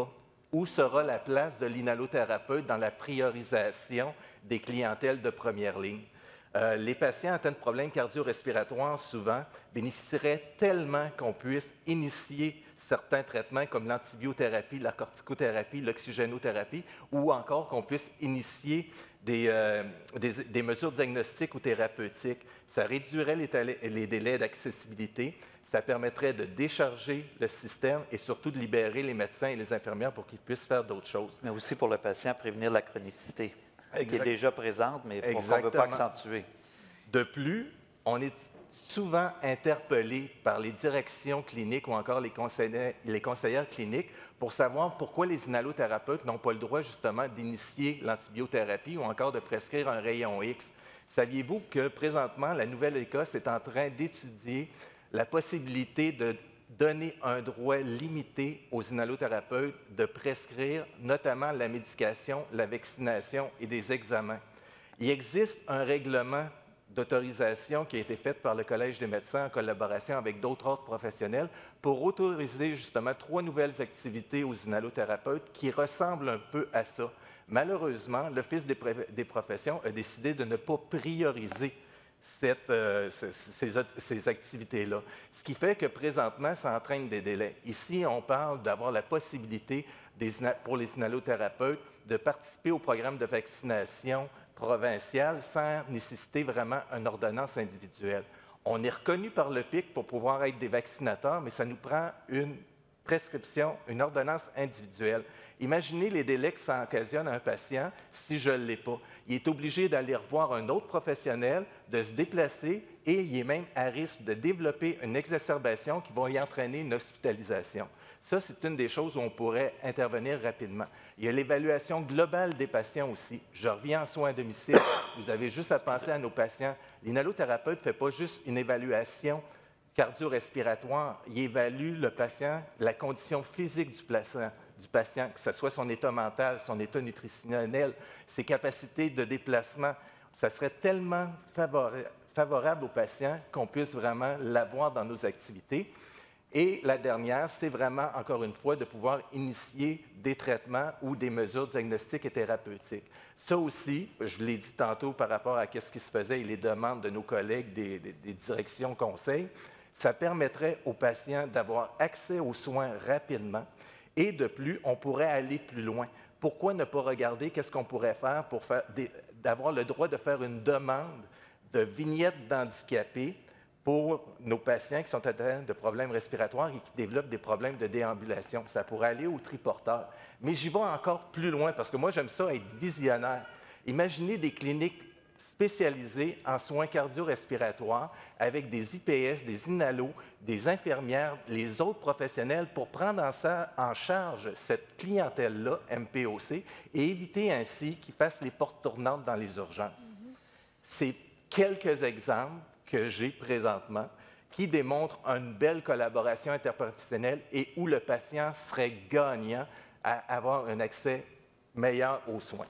Où sera la place de l'inhalothérapeute dans la priorisation des clientèles de première ligne? Euh, les patients atteints de problèmes cardio-respiratoires, souvent, bénéficieraient tellement qu'on puisse initier certains traitements comme l'antibiothérapie, la corticothérapie, l'oxygénothérapie, ou encore qu'on puisse initier des, euh, des, des mesures diagnostiques ou thérapeutiques. Ça réduirait les, les délais d'accessibilité, ça permettrait de décharger le système et surtout de libérer les médecins et les infirmières pour qu'ils puissent faire d'autres choses.
Mais aussi pour le patient, prévenir la chronicité,
Exact.
qui est déjà présente, mais qu'on ne veut pas accentuer.
De plus, on est souvent interpellé par les directions cliniques ou encore les conseillères, les conseillères cliniques pour savoir pourquoi les inhalothérapeutes n'ont pas le droit justement d'initier l'antibiothérapie ou encore de prescrire un rayon X. Saviez-vous que présentement, la Nouvelle-Écosse est en train d'étudier la possibilité de donner un droit limité aux inhalothérapeutes de prescrire notamment la médication, la vaccination et des examens? Il existe un règlement d'autorisation qui a été faite par le Collège des médecins en collaboration avec d'autres ordres professionnels pour autoriser justement trois nouvelles activités aux inhalothérapeutes qui ressemblent un peu à ça. Malheureusement, l'Office des, des professions a décidé de ne pas prioriser cette, euh, ces, ces activités-là, ce qui fait que présentement, ça entraîne des délais. Ici, on parle d'avoir la possibilité des, pour les inhalothérapeutes de participer au programme de vaccination provinciale sans nécessiter vraiment une ordonnance individuelle. On est reconnu par le P I C pour pouvoir être des vaccinateurs, mais ça nous prend une prescription, une ordonnance individuelle. Imaginez les délais que ça occasionne à un patient si je ne l'ai pas. Il est obligé d'aller revoir un autre professionnel, de se déplacer et il est même à risque de développer une exacerbation qui va y entraîner une hospitalisation. Ça, c'est une des choses où on pourrait intervenir rapidement. Il y a l'évaluation globale des patients aussi. Je reviens en soins à domicile. Vous avez juste à penser à nos patients. L'inhalothérapeute ne fait pas juste une évaluation cardio-respiratoire. Il évalue le patient, la condition physique du patient, du patient, que ce soit son état mental, son état nutritionnel, ses capacités de déplacement. Ça serait tellement favorable, favorable aux patients qu'on puisse vraiment l'avoir dans nos activités. Et la dernière, c'est vraiment, encore une fois, de pouvoir initier des traitements ou des mesures diagnostiques et thérapeutiques. Ça aussi, je l'ai dit tantôt par rapport à ce qui se faisait et les demandes de nos collègues des, des, des directions conseils, ça permettrait aux patients d'avoir accès aux soins rapidement et de plus, on pourrait aller plus loin. Pourquoi ne pas regarder qu'est-ce qu'on pourrait faire pour faire d'avoir le droit de faire une demande de vignette d'handicapés pour nos patients qui sont atteints de problèmes respiratoires et qui développent des problèmes de déambulation. Ça pourrait aller au triporteur. Mais j'y vais encore plus loin parce que moi, j'aime ça être visionnaire. Imaginez des cliniques spécialisées en soins cardio-respiratoires avec des I P S, des inhalos, des infirmières, les autres professionnels pour prendre en, ça, en charge cette clientèle-là, M P O C, et éviter ainsi qu'ils fassent les portes tournantes dans les urgences. Mm-hmm. C'est quelques exemples que j'ai présentement, qui démontre une belle collaboration interprofessionnelle et où le patient serait gagnant à avoir un accès meilleur aux soins.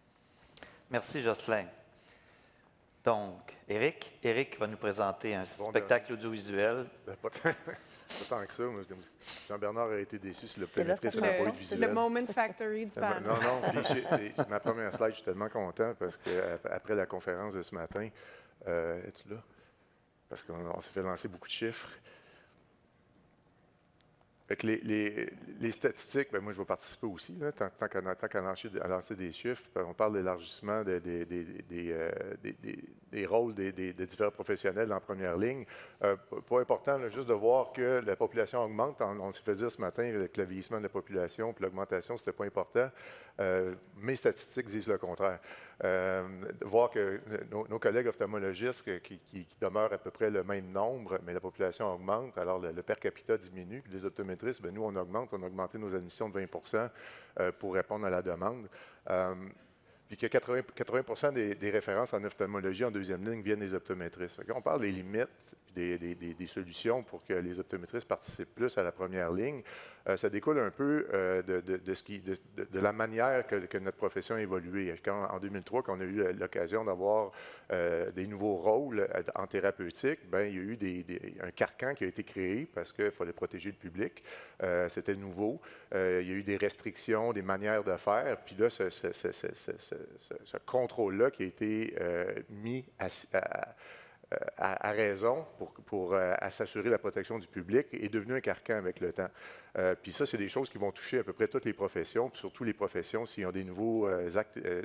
Merci, Jocelyn. Donc, Éric, Éric va nous présenter un bon, spectacle audiovisuel.
Ben, pas, tant, pas tant que ça. Jean-Bernard a été déçu si l'optométriste n'a pas eu de visuel.
C'est le Moment Factory du panel.
Non, non. Puis ma première slide, je suis tellement content parce qu'après la conférence de ce matin, euh, es-tu là? Parce qu'on s'est fait lancer beaucoup de chiffres. Fait les, les, les statistiques, bien, moi, je vais participer aussi, là, tant, tant qu'à, tant qu'à lancer, à lancer des chiffres. On parle d'élargissement des, des, des, des, euh, des, des, des rôles des, des, des différents professionnels en première ligne. Euh, pas important, là, juste de voir que la population augmente. On, on s'est fait dire ce matin avec le vieillissement de la population puis l'augmentation, ce n'était pas important. Euh, mes statistiques disent le contraire. Euh, de voir que nos, nos collègues ophtalmologistes qui, qui, qui demeurent à peu près le même nombre, mais la population augmente, alors le, le per capita diminue, puis les optométristes, bien, nous, on augmente, on a augmenté nos admissions de vingt pour cent euh, pour répondre à la demande. Euh, puis que quatre-vingts, quatre-vingts pour cent des, des références en ophtalmologie en deuxième ligne viennent des optométristes. On parle des limites, des, des, des, des solutions pour que les optométristes participent plus à la première ligne. Euh, ça découle un peu euh, de, de, de, ce qui, de, de, de la manière que, que notre profession a évolué. Quand, en deux mille trois, quand on a eu l'occasion d'avoir euh, des nouveaux rôles en thérapeutique, ben, il y a eu des, des, un carcan qui a été créé parce qu'il fallait protéger le public. Euh, C'était nouveau. Euh, il y a eu des restrictions, des manières de faire. Puis là, ce, ce, ce, ce, ce, ce, ce contrôle-là qui a été euh, mis à, à À, à raison pour, pour euh, s'assurer la protection du public est devenu un carcan avec le temps. Euh, puis ça, c'est des choses qui vont toucher à peu près toutes les professions, puis surtout les professions s'ils ont des nouveaux euh, actes euh,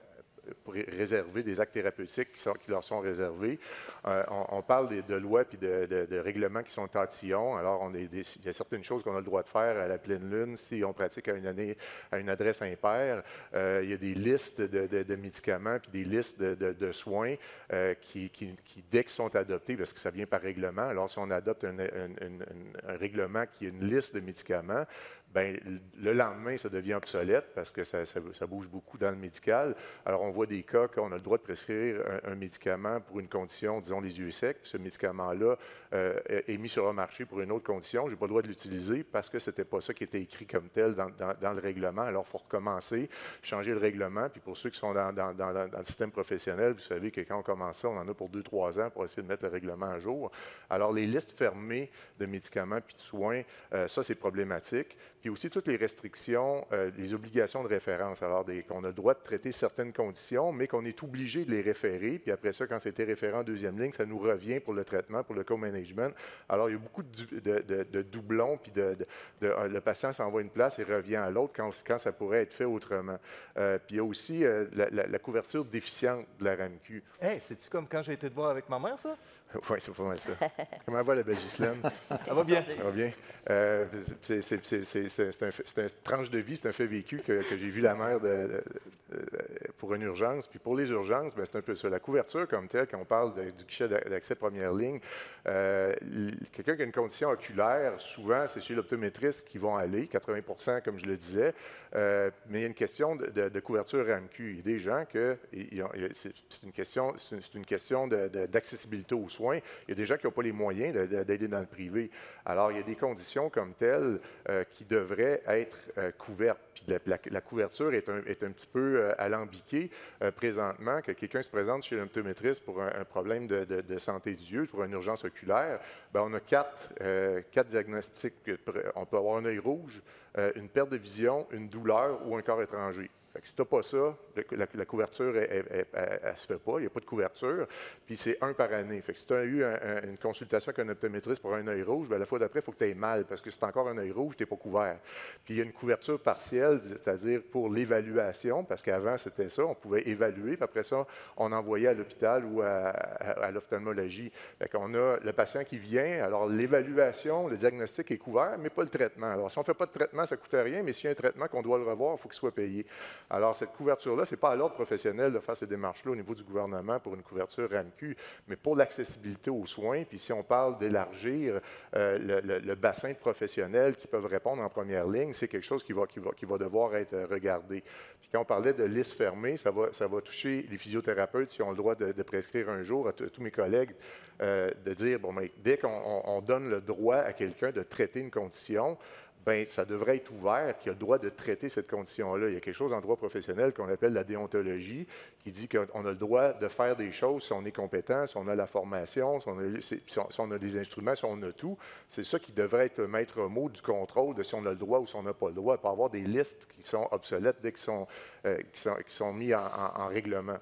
pour réserver des actes thérapeutiques qui, sont, qui leur sont réservés. Euh, on, on parle de, de lois puis de, de, de règlements qui sont tatillons. Alors, on est des, il y a certaines choses qu'on a le droit de faire à la pleine lune si on pratique à une, année, à une adresse impaire. Euh, il y a des listes de, de, de médicaments puis des listes de, de, de soins euh, qui, qui, qui, dès qu'ils sont adoptés, parce que ça vient par règlement, alors si on adopte un, un, un, un règlement qui est une liste de médicaments, bien, le lendemain, ça devient obsolète parce que ça, ça, ça bouge beaucoup dans le médical. Alors, on voit des cas qu'on a le droit de prescrire un, un médicament pour une condition, disons, les yeux secs. Puis ce médicament-là euh, est mis sur le marché pour une autre condition. Je n'ai pas le droit de l'utiliser parce que ce n'était pas ça qui était écrit comme tel dans, dans, dans le règlement. Alors, il faut recommencer, changer le règlement. Puis pour ceux qui sont dans, dans, dans, dans le système professionnel, vous savez que quand on commence ça, on en a pour deux, trois ans pour essayer de mettre le règlement à jour. Alors, les listes fermées de médicaments puis de soins, euh, ça, c'est problématique. Puis aussi toutes les restrictions, euh, les obligations de référence. Alors, des, qu'on a le droit de traiter certaines conditions, mais qu'on est obligé de les référer. Puis après ça, quand c'était référé en deuxième ligne, ça nous revient pour le traitement, pour le co-management. Alors, il y a beaucoup de, de, de, de doublons, puis de, de, de, euh, le patient s'en va à une place et revient à l'autre quand, quand ça pourrait être fait autrement. Euh, puis il y a aussi euh, la, la, la couverture déficiente de la R A M Q.
Hey, c'est-tu comme quand j'ai été te voir avec ma mère, ça?
Oui, c'est pas mal ça. Comment va la belle Ghislaine?
Ça va bien.
Ça va bien. Euh, c'est, c'est, c'est, c'est, c'est, un, c'est une tranche de vie, c'est un fait vécu que, que j'ai vu la mère de, de, de, pour une urgence. Puis pour les urgences, bien, c'est un peu ça. La couverture comme telle, quand on parle de, du guichet d'accès première ligne, euh, quelqu'un qui a une condition oculaire, souvent, c'est chez l'optométriste qu'ils vont aller, quatre-vingts pour cent comme je le disais. Euh, mais il y a une question de, de, de couverture R A M Q. Il y a des gens que ils ont, c'est, c'est une question, c'est une, c'est une question de, de, d'accessibilité aux soins. Il y a des gens qui n'ont pas les moyens d'aller dans le privé. Alors, il y a des conditions comme telles euh, qui devraient être euh, couvertes. Puis la, la, la couverture est un, est un petit peu euh, alambiquée euh, présentement, que quelqu'un se présente chez l'optométriste pour un, un problème de, de, de santé du yeux, pour une urgence oculaire. Bien, on a quatre, euh, quatre diagnostics. On peut avoir un œil rouge, euh, une perte de vision, une douleur ou un corps étranger. Fait que si tu n'as pas ça, la, la couverture, elle ne se fait pas, il n'y a pas de couverture, puis c'est un par année. Fait que si tu as eu un, un, une consultation avec un optométriste pour un œil rouge, bien, la fois d'après, il faut que tu aies mal, parce que c'est encore un œil rouge, tu n'es pas couvert. Puis il y a une couverture partielle, c'est-à-dire pour l'évaluation, parce qu'avant, c'était ça, on pouvait évaluer, puis après ça, on envoyait à l'hôpital ou à, à, à l'ophtalmologie. Fait qu'on a le patient qui vient, alors l'évaluation, le diagnostic est couvert, mais pas le traitement. Alors si on ne fait pas de traitement, ça ne coûte rien, mais s'il y a un traitement qu'on doit le revoir, il faut qu'il soit payé. Alors, cette couverture-là, ce n'est pas à l'ordre professionnel de faire ces démarches-là au niveau du gouvernement pour une couverture R A M Q, mais pour l'accessibilité aux soins, puis si on parle d'élargir euh, le, le, le bassin de professionnels qui peuvent répondre en première ligne, c'est quelque chose qui va, qui, va, qui va devoir être regardé. Puis quand on parlait de liste fermée, ça va, ça va toucher les physiothérapeutes qui ont le droit de, de prescrire un jour, à, à tous mes collègues, euh, de dire, bon, mais dès qu'on on donne le droit à quelqu'un de traiter une condition, bien, ça devrait être ouvert, qu'il a le droit de traiter cette condition-là. Il y a quelque chose en droit professionnel qu'on appelle la déontologie, qui dit qu'on a le droit de faire des choses si on est compétent, si on a la formation, si on a, si on, si on a des instruments, si on a tout. C'est ça qui devrait être le maître mot du contrôle de si on a le droit ou si on n'a pas le droit. Il peut y avoir des listes qui sont obsolètes dès qu'ils sont, euh, qui sont, qui sont mis en, en, en règlement.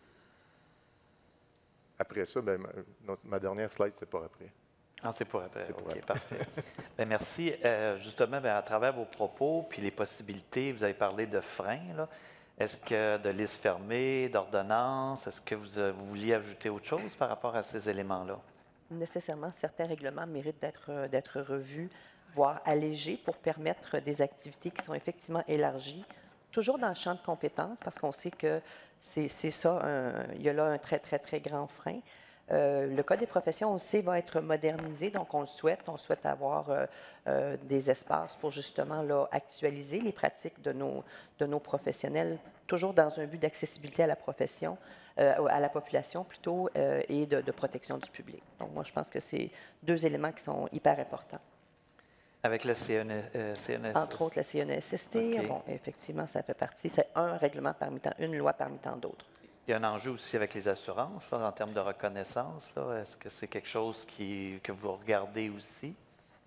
Après ça, bien, ma, ma dernière slide, c'est pas après.
Ah, c'est pour après.
C'est pour
OK,
après.
parfait. Bien, merci. Euh, justement, bien, à travers vos propos puis les possibilités, vous avez parlé de freins. Là. Est-ce que de liste fermée, d'ordonnance, est-ce que vous, euh, vous vouliez ajouter autre chose par rapport à ces éléments-là?
Nécessairement, certains règlements méritent d'être, euh, d'être revus, voire allégés pour permettre des activités qui sont effectivement élargies, toujours dans le champ de compétences, parce qu'on sait que c'est, c'est ça, un, il y a là un très, très, très grand frein. Euh, le Code des professions aussi va être modernisé, donc on le souhaite. On souhaite avoir euh, euh, des espaces pour justement là, actualiser les pratiques de nos, de nos professionnels, toujours dans un but d'accessibilité à la profession, euh, à la population plutôt, euh, et de, de protection du public. Donc moi, je pense que c'est deux éléments qui sont hyper importants.
Avec le C N S S?
Entre autres, la C N S S T.
OK.
Bon, effectivement, ça fait partie. C'est un règlement parmi tant, une loi parmi tant d'autres.
Il y a un enjeu aussi avec les assurances, là, en termes de reconnaissance. Là. Est-ce que c'est quelque chose qui, que vous regardez aussi?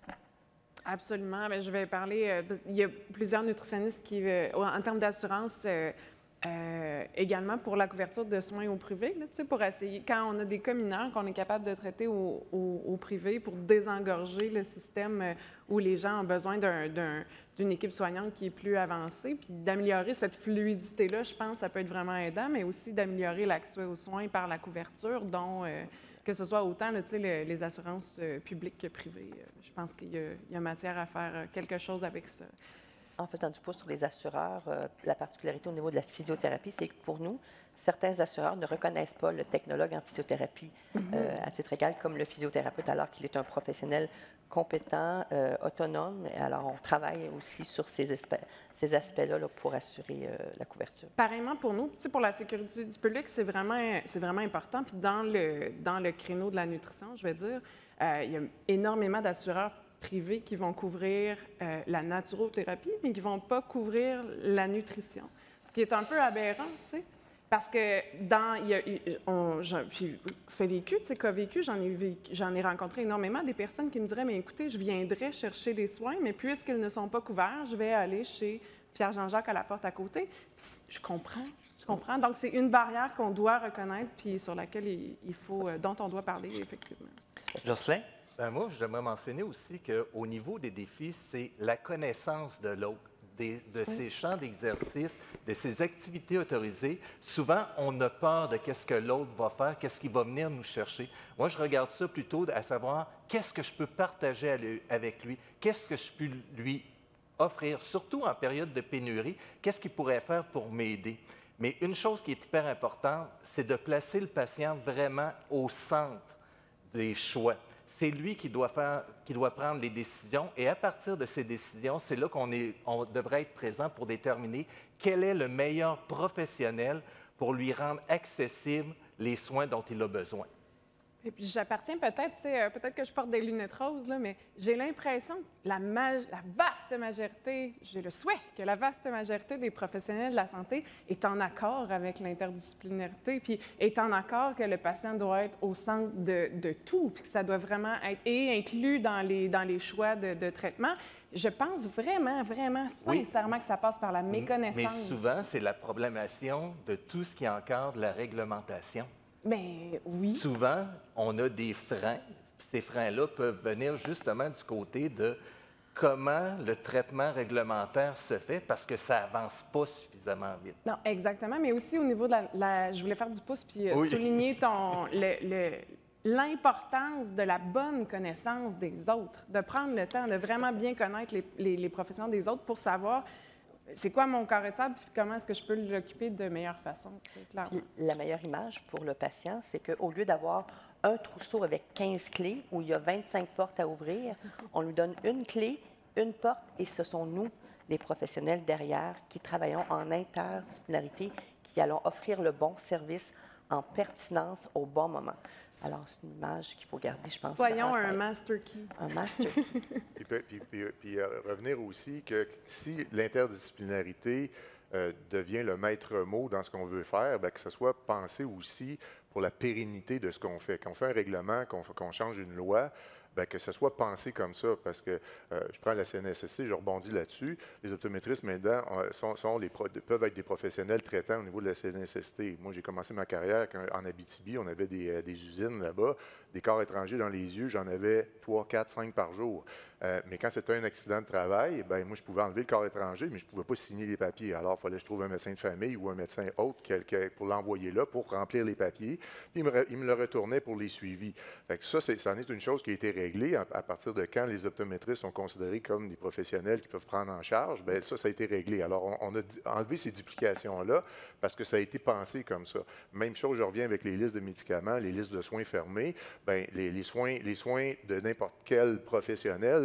Absolument. Bien, je vais parler. euh, il y a plusieurs nutritionnistes qui, euh, en termes d'assurance, euh, euh, également pour la couverture de soins au privé, là, tu sais, pour essayer, quand on a des cas mineurs qu'on est capable de traiter au, au- au privé pour désengorger le système euh, où les gens ont besoin d'un- d'un- d'une équipe soignante qui est plus avancée, puis d'améliorer cette fluidité-là, je pense, ça peut être vraiment aidant, mais aussi d'améliorer l'accès aux soins par la couverture, dont euh, que ce soit autant là, tu sais, le- les assurances euh, publiques que privées. Euh, je pense qu'il y, a- il y a matière à faire euh, quelque chose avec ça.
En faisant du pouce sur les assureurs, euh, la particularité au niveau de la physiothérapie, c'est que pour nous, certains assureurs ne reconnaissent pas le technologue en physiothérapie euh, à titre égal comme le physiothérapeute, alors qu'il est un professionnel compétent, euh, autonome. Et alors, on travaille aussi sur ces, aspects, ces aspects-là là, pour assurer euh, la couverture.
Pareillement pour nous, tu sais, pour la sécurité du public, c'est vraiment, c'est vraiment important. Puis dans le, dans le créneau de la nutrition, je vais dire, euh, il y a énormément d'assureurs privés qui vont couvrir euh, la naturothérapie, mais qui ne vont pas couvrir la nutrition. Ce qui est un peu aberrant, tu sais. Parce que dans, il y a, on, j'en- puis, fait vécu, tu sais, cas vécu, j'en ai, vécu- j'en ai rencontré énormément des personnes qui me diraient, mais écoutez, je viendrais chercher les soins, mais puisqu'ils ne sont pas couverts, je vais aller chez Pierre-Jean-Jacques à la porte à côté. Puis je comprends, je comprends. Donc, c'est une barrière qu'on doit reconnaître, puis sur laquelle il, il faut, dont on doit parler, effectivement.
Jocelyn?
Ben moi, j'aimerais mentionner aussi qu'au niveau des défis, c'est la connaissance de l'autre, des- de ses champs d'exercice, de ses activités autorisées. Souvent, on a peur de qu'est-ce que l'autre va faire, qu'est-ce qu'il va venir nous chercher. Moi, je regarde ça plutôt à savoir qu'est-ce que je peux partager à lui- avec lui, qu'est-ce que je peux lui offrir, surtout en période de pénurie, qu'est-ce qu'il pourrait faire pour m'aider. Mais une chose qui est hyper importante, c'est de placer le patient vraiment au centre des choix. C'est lui qui doit faire, qui doit prendre les décisions et à partir de ces décisions, c'est là qu'on est, on devrait être présent pour déterminer quel est le meilleur professionnel pour lui rendre accessibles les soins dont il a besoin.
Et puis j'appartiens peut-être, tu sais, euh, peut-être que je porte des lunettes roses, là, mais j'ai l'impression que la, maj- la vaste majorité, j'ai le souhait que la vaste majorité des professionnels de la santé est en accord avec l'interdisciplinarité, puis est en accord que le patient doit être au centre de, de tout, puis que ça doit vraiment être et inclus dans les, dans les choix de, de traitement. Je pense vraiment, vraiment,
Oui.
sincèrement que ça passe par la méconnaissance.
Mais souvent, c'est la problématisation de tout ce qui encadre la réglementation.
Mais oui.
Souvent, on a des freins, puis ces freins-là peuvent venir justement du côté de comment le traitement réglementaire se fait parce que ça avance pas suffisamment vite.
Non, exactement, mais aussi au niveau de la... la- je voulais faire du pouce puis euh,
Oui.
souligner ton, le- le- l'importance de la bonne connaissance des autres, de prendre le temps de vraiment bien connaître les, les- les professions des autres pour savoir c'est quoi mon carré de sable puis comment est-ce que je peux l'occuper de meilleure façon, tu sais, clairement.
Puis la meilleure image pour le patient, c'est qu'au lieu d'avoir un trousseau avec quinze clés où il y a vingt-cinq portes à ouvrir, on lui donne une clé, une porte, et ce sont nous, les professionnels derrière, qui travaillons en interdisciplinarité, qui allons offrir le bon service en pertinence au bon moment. Alors, c'est une image qu'il faut garder, je pense.
Soyons
en
un
tête.
master key.
Un master key.
Puis, puis- puis- puis- puis, euh, revenir aussi que si l'interdisciplinarité euh, devient le maître mot dans ce qu'on veut faire, bien, que ce soit pensé aussi pour la pérennité de ce qu'on fait. Quand on fait un règlement, qu'on qu'on change une loi, bien, que ce soit pensé comme ça, parce que euh, je prends la C N S S T, je rebondis là-dessus. Les optométristes, maintenant, euh, sont, sont les pro- peuvent être des professionnels traitants au niveau de la C N S S T. Moi, j'ai commencé ma carrière quand- en Abitibi, on avait des, euh, des usines là-bas, des corps étrangers dans les yeux, j'en avais trois, quatre, cinq par jour. Euh, mais quand c'était un accident de travail, ben moi, je pouvais enlever le corps étranger, mais je ne pouvais pas signer les papiers. Alors, il fallait que je trouve un médecin de famille ou un médecin autre quel- quel- pour l'envoyer là, pour remplir les papiers. Puis, il me, re- il me le retournait pour les suivis. Fait que ça, c'est, ça en est une chose qui a été réglée à, à partir de quand les optométristes sont considérés comme des professionnels qui peuvent prendre en charge. Bien, ça, ça a été réglé. Alors, on, on a di- enlevé ces duplications-là parce que ça a été pensé comme ça. Même chose, je reviens avec les listes de médicaments, les listes de soins fermés. Bien, les, les soins, les soins de n'importe quel professionnel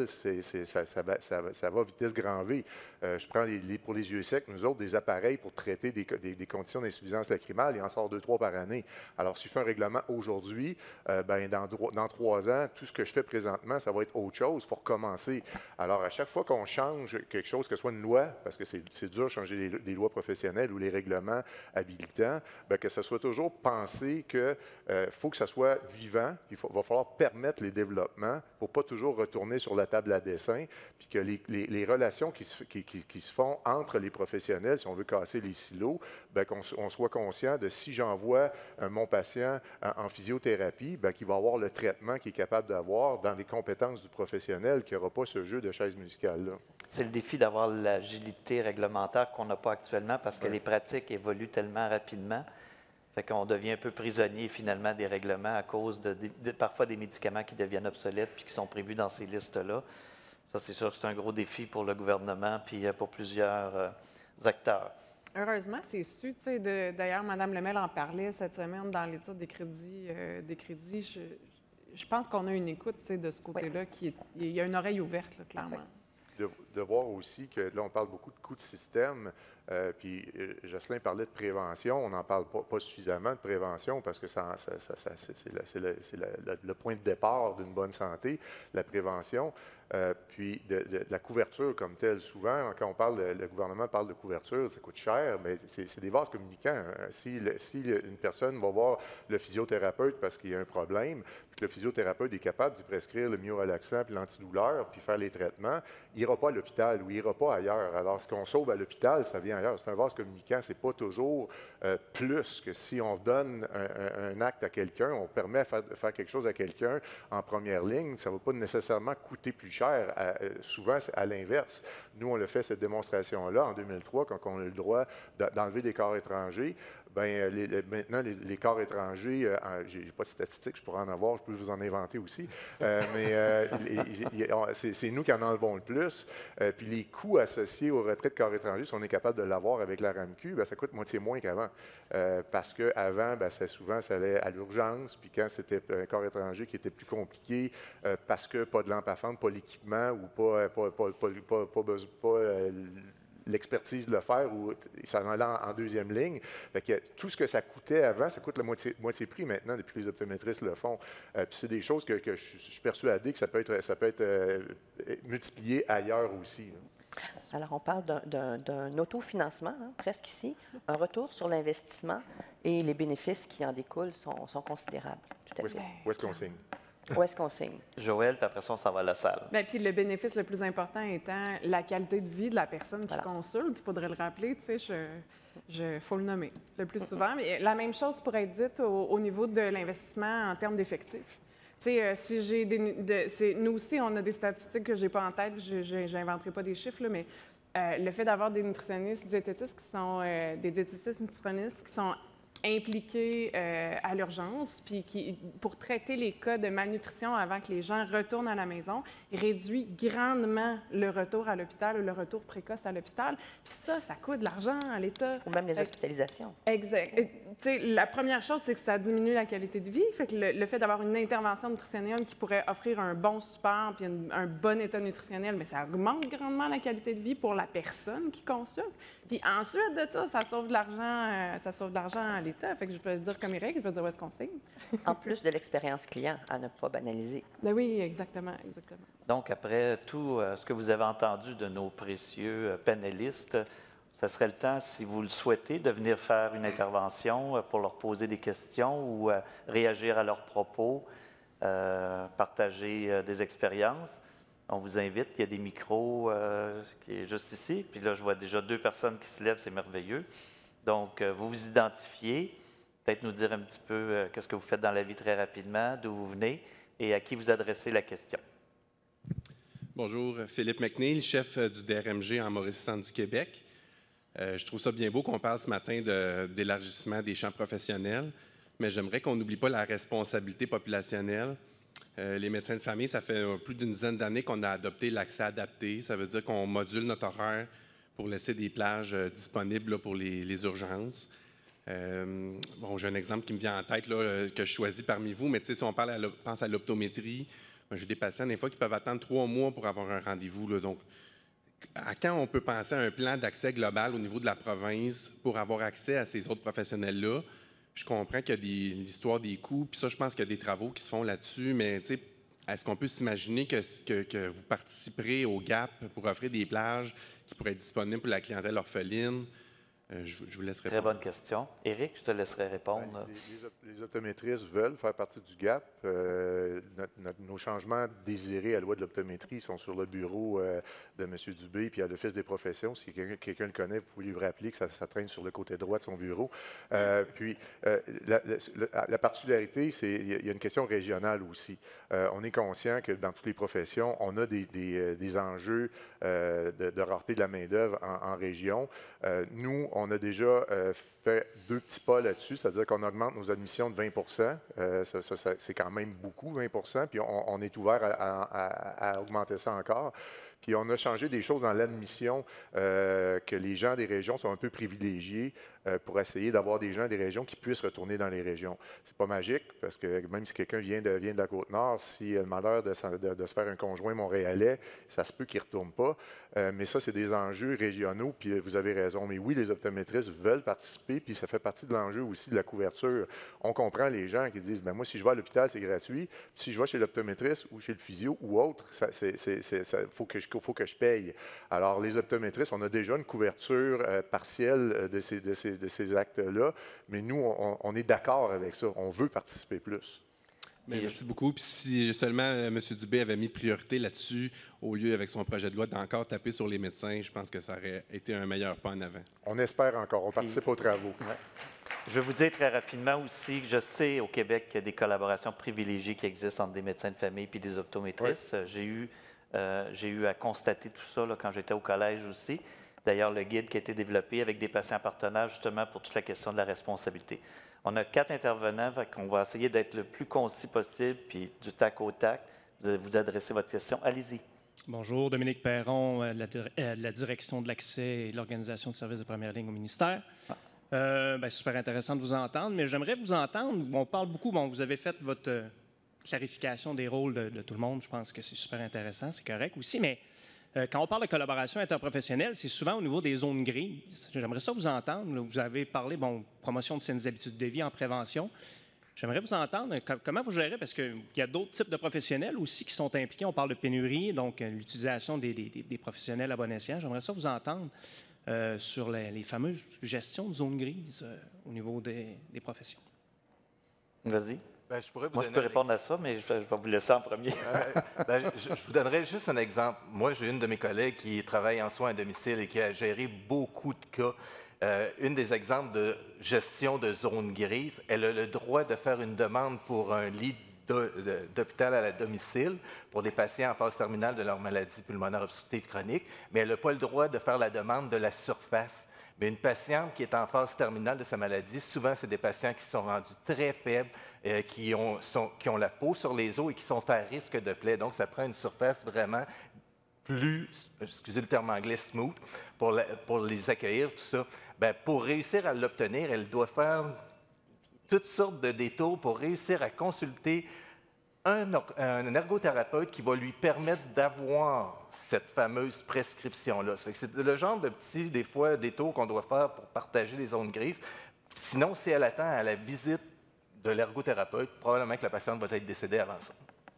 professionnels, c'est, c'est, ça, ça, va, ça, va, ça va vitesse grand V. Euh, je prends les, les, pour les yeux secs, nous autres, des appareils pour traiter des, des, des conditions d'insuffisance lacrymale, il en sort deux, trois par année. Alors, si je fais un règlement aujourd'hui, euh, ben, dans, dans trois ans, tout ce que je fais présentement, ça va être autre chose. Il faut recommencer. Alors, à chaque fois qu'on change quelque chose, que ce soit une loi, parce que c'est, c'est dur de changer les, les lois professionnelles ou les règlements habilitants, bien, que ce soit toujours pensé qu'il euh, faut que ça soit vivant, il faut, va falloir permettre les développements pour ne pas toujours retourner sur la table à dessin, puis que les, les, les relations qui se, qui, qui, qui se font entre les professionnels, si on veut casser les silos, bien, qu'on on soit conscient de si j'envoie euh, mon patient en, en physiothérapie, bien, qu'il va avoir le traitement qu'il est capable d'avoir dans les compétences du professionnel, qu'il n'y aura pas ce jeu de chaise musicale-là.
C'est le défi d'avoir l'agilité réglementaire qu'on n'a pas actuellement parce que
ouais.
les pratiques évoluent tellement rapidement. Fait qu'on devient un peu prisonnier finalement des règlements à cause de, de, de parfois des médicaments qui deviennent obsolètes puis qui sont prévus dans ces listes-là. Ça, c'est sûr, c'est un gros défi pour le gouvernement puis pour plusieurs euh, acteurs.
Heureusement, c'est su. D'ailleurs, Mme Lemel en parlait cette semaine dans l'étude des crédits. Euh, des crédits. Je, je pense qu'on a une écoute de ce côté-là. Oui. Qui est, il y a une oreille ouverte, là, clairement. Oui.
De, de voir aussi que là, on parle beaucoup de coûts de système. Euh, puis euh, Jocelyn parlait de prévention. On n'en parle pas, pas suffisamment de prévention parce que ça, ça, ça, ça, c'est, le, c'est, le, c'est le, le, le point de départ d'une bonne santé, la prévention. Euh, puis de, de, de la couverture comme telle. Souvent, quand on parle, de, le gouvernement parle de couverture, ça coûte cher, mais c'est, c'est des vases communicants. Si, le, si une personne va voir le physiothérapeute parce qu'il y a un problème, puis que le physiothérapeute est capable de prescrire le myorelaxant puis l'antidouleur, puis faire les traitements, il n'ira pas à l'hôpital ou il n'ira pas ailleurs. Alors, ce qu'on sauve à l'hôpital, ça vient ailleurs. C'est un vase communicant, c'est pas toujours euh, plus que si on donne un, un, un acte à quelqu'un, on permet de faire, de faire quelque chose à quelqu'un en première ligne, ça ne va pas nécessairement coûter plus cher. À, souvent, c'est à l'inverse. Nous, on a fait cette démonstration-là en deux mille trois, quand on a eu le droit d'enlever des corps étrangers. Bien, les, les, maintenant, les, les corps étrangers, euh, je n'ai pas de statistiques, je pourrais en avoir, je peux vous en inventer aussi, euh, mais euh, c'est, c'est nous qui en enlevons le plus. Euh, puis les coûts associés au retrait de corps étrangers, si on est capable de l'avoir avec la R A M Q, bien, ça coûte moitié moins qu'avant. Euh, parce qu'avant, souvent, ça allait à l'urgence, puis quand c'était un corps étranger qui était plus compliqué, euh, parce que pas de lampe à fendre, pas l'équipement, ou pas, pas, pas, pas, pas, pas, pas, pas euh, l'expertise de le faire, ou ça en allait en, en deuxième ligne. Fait que tout ce que ça coûtait avant, ça coûte le moitié, moitié prix maintenant, depuis que les optométristes le font. Euh, puis c'est des choses que, que je, je suis persuadé que ça peut être, ça peut être euh, multiplié ailleurs aussi, là.
Alors, on parle d'un, d'un, d'un autofinancement, hein, presque ici, un retour sur l'investissement et les bénéfices qui en découlent sont, sont considérables. Tout à
où, est-ce,
fait.
où est-ce qu'on signe?
Où est-ce qu'on signe?
Joël, puis après ça, on s'en va à la salle.
Bien, puis le bénéfice le plus important étant la qualité de vie de la personne qui voilà. consulte. Il faudrait le rappeler, tu sais, il faut le nommer le plus souvent. Mais la même chose pourrait être dite au, au niveau de l'investissement en termes d'effectifs. Tu sais, euh, si j'ai des, de, c'est, nous aussi, on a des statistiques que je n'ai pas en tête, je n'inventerai pas des chiffres, là, mais euh, le fait d'avoir des nutritionnistes, diététistes qui sont, euh, des diététistes nutritionnistes qui sont impliqués euh, à l'urgence, puis qui, pour traiter les cas de malnutrition avant que les gens retournent à la maison, réduit grandement le retour à l'hôpital ou le retour précoce à l'hôpital. Puis ça, ça coûte de l'argent à l'État.
Ou même les hospitalisations.
Exact. Tu sais, la première chose, c'est que ça diminue la qualité de vie. Fait que le, le fait d'avoir une intervention nutritionnelle qui pourrait offrir un bon support puis un, un bon état nutritionnel, mais ça augmente grandement la qualité de vie pour la personne qui consulte. Puis ensuite de ça, ça sauve de l'argent, euh, ça sauve de l'argent à l'État. Fait que je peux dire comme Eric, je peux dire où est-ce qu'on signe.
En plus de l'expérience client à ne pas banaliser.
Ben oui, exactement, exactement.
Donc, après tout euh, ce que vous avez entendu de nos précieux euh, panélistes, ce serait le temps, si vous le souhaitez, de venir faire une intervention euh, pour leur poser des questions ou euh, réagir à leurs propos, euh, partager euh, des expériences. On vous invite, il y a des micros euh, qui est juste ici. Puis là, je vois déjà deux personnes qui se lèvent, c'est merveilleux. Donc, euh, vous vous identifiez, peut-être nous dire un petit peu euh, qu'est-ce que vous faites dans la vie très rapidement, d'où vous venez et à qui vous adressez la question.
Bonjour, Philippe McNeil, chef du D R M G en Mauricie-Centre du Québec. Euh, je trouve ça bien beau qu'on parle ce matin de, d'élargissement des champs professionnels, mais j'aimerais qu'on n'oublie pas la responsabilité populationnelle. Euh, les médecins de famille, ça fait plus d'une dizaine d'années qu'on a adopté l'accès adapté. Ça veut dire qu'on module notre horaire pour laisser des plages euh, disponibles là, pour les, les urgences. Euh, bon, j'ai un exemple qui me vient en tête là, que je choisis parmi vous, mais si on parle à pense à l'optométrie, Moi, j'ai des patients, des fois, qui peuvent attendre trois mois pour avoir un rendez-vous. Là. Donc, à quand on peut penser à un plan d'accès global au niveau de la province pour avoir accès à ces autres professionnels-là? Je comprends qu'il y a des, l'histoire des coûts, puis ça, je pense qu'il y a des travaux qui se font là-dessus, mais tu sais, est-ce qu'on peut s'imaginer que, que, que vous participerez au G A P pour offrir des plages qui pourraient être disponibles pour la clientèle orpheline? Euh, je, je vous laisserai
Très
répondre.
bonne question. Éric, je te laisserai répondre.
Ben, les, les, op- les optométristes veulent faire partie du G A P. Euh, notre- notre- nos changements désirés à la loi de l'optométrie sont sur le bureau euh, de M. Dubé puis à l'Office des professions. Si quelqu'un quelqu'un le connaît, vous pouvez lui rappeler que ça, ça traîne sur le côté droit de son bureau. Euh, puis, euh, la, la- la particularité, c'est qu'il y a une question régionale aussi. Euh, on est conscient que dans toutes les professions, on a des, des, des enjeux euh, de, de rareté de la main-d'œuvre en, en région. Euh, nous, on a déjà euh, fait deux petits pas là-dessus, c'est-à-dire qu'on augmente nos admissions de vingt pour cent. Euh, ça, ça, ça, c'est quand même beaucoup, vingt pour cent, puis on, on est ouvert à, à, à augmenter ça encore. Puis on a changé des choses dans l'admission, euh, que les gens des régions sont un peu privilégiés euh, pour essayer d'avoir des gens des régions qui puissent retourner dans les régions. C'est pas magique, parce que même si quelqu'un vient de, vient de la Côte-Nord, s'il a le malheur de, de, de se faire un conjoint montréalais, ça se peut qu'il ne retourne pas. Euh, mais ça, c'est des enjeux régionaux, puis vous avez raison. Mais oui, les optométristes veulent participer, puis ça fait partie de l'enjeu aussi de la couverture. On comprend les gens qui disent, ben moi, si je vais à l'hôpital, c'est gratuit. Puis si je vais chez l'optométriste ou chez le physio ou autre, il faut que je faut que je paye. Alors, les optométristes, on a déjà une couverture euh, partielle de ces, de ces, de ces actes-là, mais nous, on, on est d'accord avec ça. On veut participer plus.
Bien, merci beaucoup. Puis si seulement euh, M. Dubé avait mis priorité là-dessus, au lieu, avec son projet de loi, d'encore taper sur les médecins, je pense que ça aurait été un meilleur pas en avant.
On espère encore. On participe aux travaux.
Ouais. Je vais vous dire très rapidement aussi que je sais au Québec qu'il y a des collaborations privilégiées qui existent entre des médecins de famille et des optométristes. Oui. J'ai eu, euh, j'ai eu à constater tout ça là, quand j'étais au collège aussi. D'ailleurs, le guide qui a été développé avec des patients partenaires justement pour toute la question de la responsabilité. On a quatre intervenants, on va essayer d'être le plus concis possible, puis du tac au tac. Vous allez vous adresser votre question. Allez-y.
Bonjour, Dominique Perron, de la, euh, la Direction de l'accès et de l'organisation de services de première ligne au ministère. Ah. Euh, ben, super intéressant de vous entendre, mais j'aimerais vous entendre. On parle beaucoup, bon, vous avez fait votre euh, clarification des rôles de, de tout le monde. Je pense que c'est super intéressant, c'est correct aussi, mais euh, quand on parle de collaboration interprofessionnelle, c'est souvent au niveau des zones grises. J'aimerais ça vous entendre. Là, vous avez parlé, bon, promotion de saines habitudes de vie en prévention. J'aimerais vous entendre, comment vous gérez, parce qu'il y a d'autres types de professionnels aussi qui sont impliqués. On parle de pénurie, donc l'utilisation des, des, des professionnels à bon escient. J'aimerais ça vous entendre euh, sur les, les fameuses gestions de zones grises euh, au niveau des, des professions.
Vas-y.
Ben, je pourrais vous
Moi, je peux répondre à ça, mais je vais, je vais vous laisser en premier.
euh, ben, je, je vous donnerai juste un exemple. Moi, j'ai une de mes collègues qui travaille en soins à domicile et qui a géré beaucoup de cas. Euh, une des exemples de gestion de zone grise, elle a le droit de faire une demande pour un lit d'hôpital à la domicile pour des patients en phase terminale de leur maladie pulmonaire obstructive chronique, mais elle n'a pas le droit de faire la demande de la surface. Mais une patiente qui est en phase terminale de sa maladie, souvent, c'est des patients qui sont rendus très faibles, euh, qui, ont, sont, qui ont la peau sur les os et qui sont à risque de plaie. Donc, ça prend une surface vraiment plus, excusez le terme anglais, smooth, pour, la, pour les accueillir, tout ça. Bien, pour réussir à l'obtenir, elle doit faire toutes sortes de détours pour réussir à consulter un, un ergothérapeute qui va lui permettre d'avoir cette fameuse prescription-là. C'est le genre de petits, des fois, détours qu'on doit faire pour partager les zones grises. Sinon, si elle attend à la visite de l'ergothérapeute, probablement que la patiente va être décédée avant ça.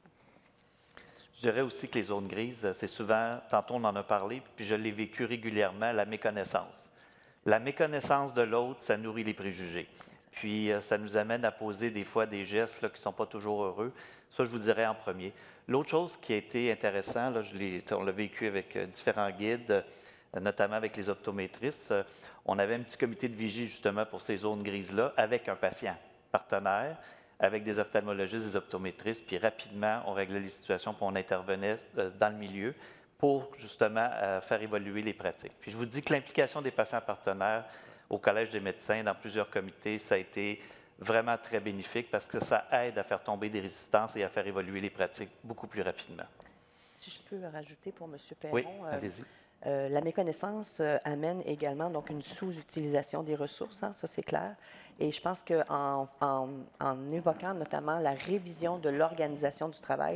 Je dirais aussi que les zones grises, c'est souvent, tantôt on en a parlé, puis je l'ai vécu régulièrement, la méconnaissance. La méconnaissance de l'autre, ça nourrit les préjugés. Puis ça nous amène à poser des fois des gestes là, qui ne sont pas toujours heureux. Ça, je vous dirais en premier. L'autre chose qui a été intéressant, là, je on l'a vécu avec différents guides, notamment avec les optométristes, on avait un petit comité de vigie justement pour ces zones grises-là avec un patient partenaire, avec des ophtalmologistes, des optométristes, puis rapidement, on réglait les situations, puis on intervenait dans le milieu pour justement faire évoluer les pratiques. Puis je vous dis que l'implication des patients partenaires au Collège des médecins, dans plusieurs comités, ça a été vraiment très bénéfique parce que ça aide à faire tomber des résistances et à faire évoluer les pratiques beaucoup plus rapidement.
Si je peux rajouter pour M. Perron,
oui, allez-y.
Euh, euh, la méconnaissance euh, amène également donc une sous-utilisation des ressources, hein, ça c'est clair. Et je pense qu'en en, en évoquant notamment la révision de l'organisation du travail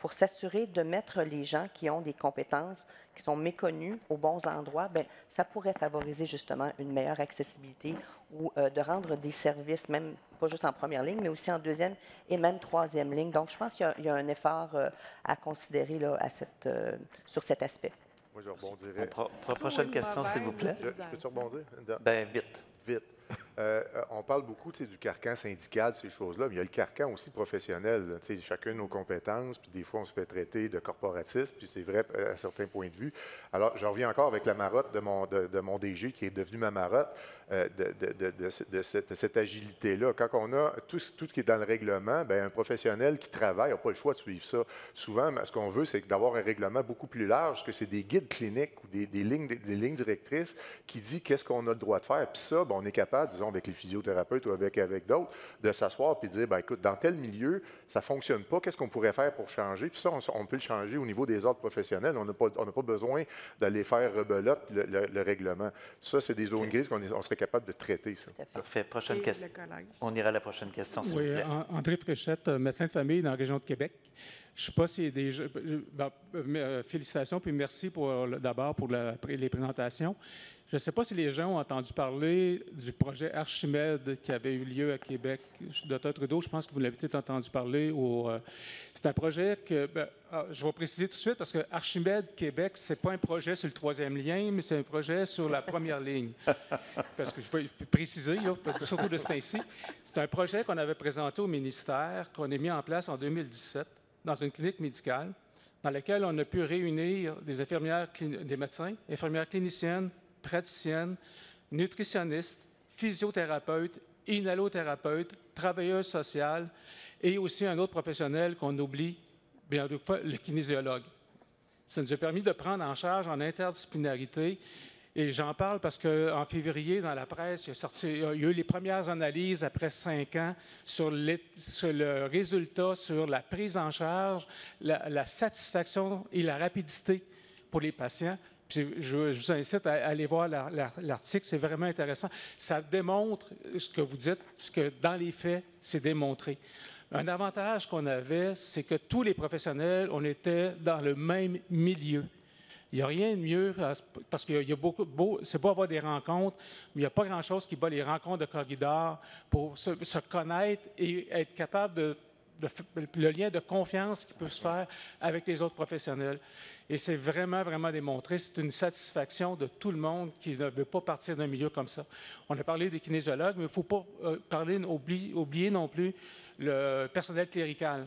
pour s'assurer de mettre les gens qui ont des compétences, qui sont méconnues aux bons endroits, bien, ça pourrait favoriser justement une meilleure accessibilité ou euh, de rendre des services, même pas juste en première ligne, mais aussi en deuxième et même troisième ligne. Donc, je pense qu'il y a, il y a un effort euh, à considérer là, à cette, euh, sur cet aspect.
Moi, je rebondirais.
Pro prochaine question, s'il vous plaît.
Je, je peux-tu rebondir?
Bien, vite.
Vite. Euh, on parle beaucoup du carcan syndical, ces choses-là, mais il y a le carcan aussi professionnel. Là, chacun nos compétences, puis des fois, on se fait traiter de corporatiste, puis c'est vrai à certains points de vue. Alors, j'en reviens encore avec la marotte de mon, de, de mon D G, qui est devenu ma marotte, euh, de, de, de, de, de cette, cette agilité-là. Quand on a tout, tout ce qui est dans le règlement, bien, un professionnel qui travaille n'a pas le choix de suivre ça. Souvent, ce qu'on veut, c'est d'avoir un règlement beaucoup plus large, que c'est des guides cliniques ou des, des, lignes, des, des lignes directrices qui disent qu'est-ce qu'on a le droit de faire. Puis ça, bien, on est capable, disons, avec les physiothérapeutes ou avec, avec d'autres, de s'asseoir et de dire, bien, écoute, dans tel milieu, ça ne fonctionne pas, qu'est-ce qu'on pourrait faire pour changer? Puis ça, on, on peut le changer au niveau des ordres professionnels. On n'a pas, on n'a pas besoin d'aller faire rebelote le, le, le règlement. Ça, c'est des zones grises qu'on on serait capable de traiter. Ça.
Parfait. Prochaine question. On ira à la prochaine question, s'il
oui,
vous plaît.
André Fréchette, médecin de famille dans la région de Québec. Je ne sais pas s'il y a des... Ben, félicitations, puis merci pour d'abord pour la, les présentations. Je ne sais pas si les gens ont entendu parler du projet Archimède qui avait eu lieu à Québec. Docteur Trudeau, je pense que vous l'avez peut-être entendu parler. Au, euh, c'est un projet que, ben, je vais préciser tout de suite, parce que Archimède Québec, ce n'est pas un projet sur le troisième lien, mais c'est un projet sur la première ligne. Parce que je vais préciser, là, surtout de ce temps-ci. C'est un projet qu'on avait présenté au ministère, qu'on a mis en place en deux mille dix-sept, dans une clinique médicale, dans laquelle on a pu réunir des infirmières, des médecins, infirmières cliniciennes, praticiennes, nutritionnistes, physiothérapeutes, inhalothérapeutes, travailleuses sociales et aussi un autre professionnel qu'on oublie, bien d'autres fois, le kinésiologue. Ça nous a permis de prendre en charge en interdisciplinarité. Et j'en parle parce qu'en février, dans la presse, il y, a sorti, il y a eu les premières analyses après cinq ans sur, les, sur le résultat, sur la prise en charge, la, la satisfaction et la rapidité pour les patients. Puis je, je vous incite à aller voir la, la, l'article, c'est vraiment intéressant. Ça démontre ce que vous dites, ce que dans les faits, c'est démontré. Un avantage qu'on avait, c'est que tous les professionnels, on était dans le même milieu. Il n'y a rien de mieux, parce qu'il y a beaucoup, beau, c'est beau avoir des rencontres, mais il n'y a pas grand-chose qui bat les rencontres de corridors pour se, se connaître et être capable de, de, le lien de confiance qui peut se faire avec les autres professionnels. Et c'est vraiment, vraiment démontré. C'est une satisfaction de tout le monde qui ne veut pas partir d'un milieu comme ça. On a parlé des kinésiologues, mais il ne faut pas euh, parler, oublier, oublier non plus le personnel clérical.